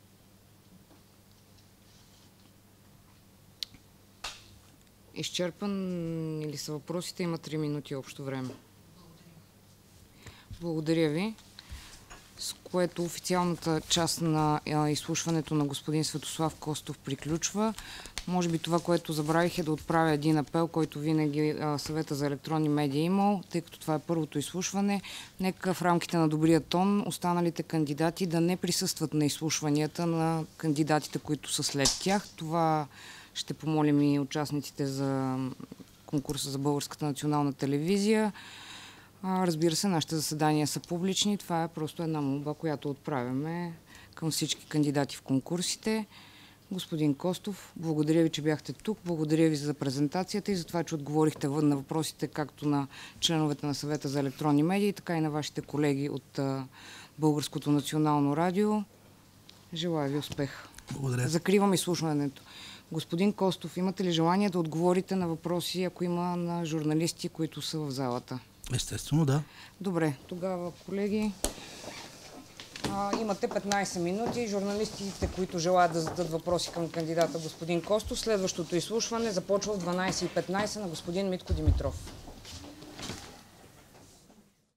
Изчерпан или са въпросите? Има 3 минути общо време. Благодаря ви. С което официалната част на изслушването на господин Светослав Костов приключва. Може би това, което забравих, е да отправя един апел, който винаги Съвета за електронни медии е имал, тъй като това е първото изслушване. Нека в рамките на добрия тон останалите кандидати да не присъстват на изслушванията на кандидатите, които са след тях. Това ще помолим и участниците за конкурса за Българската национална телевизия. Разбира се, нашите заседания са публични. Това е просто една молба, която отправяме към всички кандидати в конкурсите. Господин Костов, благодаря ви, че бяхте тук. Благодаря ви за презентацията и за това, че отговорихте на въпросите както на членовете на Съвета за електронни медии, така и на вашите колеги от Българското национално радио. Желая ви успех. Благодаря. Закривам изслушването. Господин Костов, имате ли желание да отговорите на въпроси, ако има на журналисти, които са в залата? Естествено, да. Добре, тогава, колеги, имате 15 минути. Журналистите, които желаят да зададат въпроси към кандидата господин Костов, следващото изслушване започва в 12:15 на господин Митко Димитров.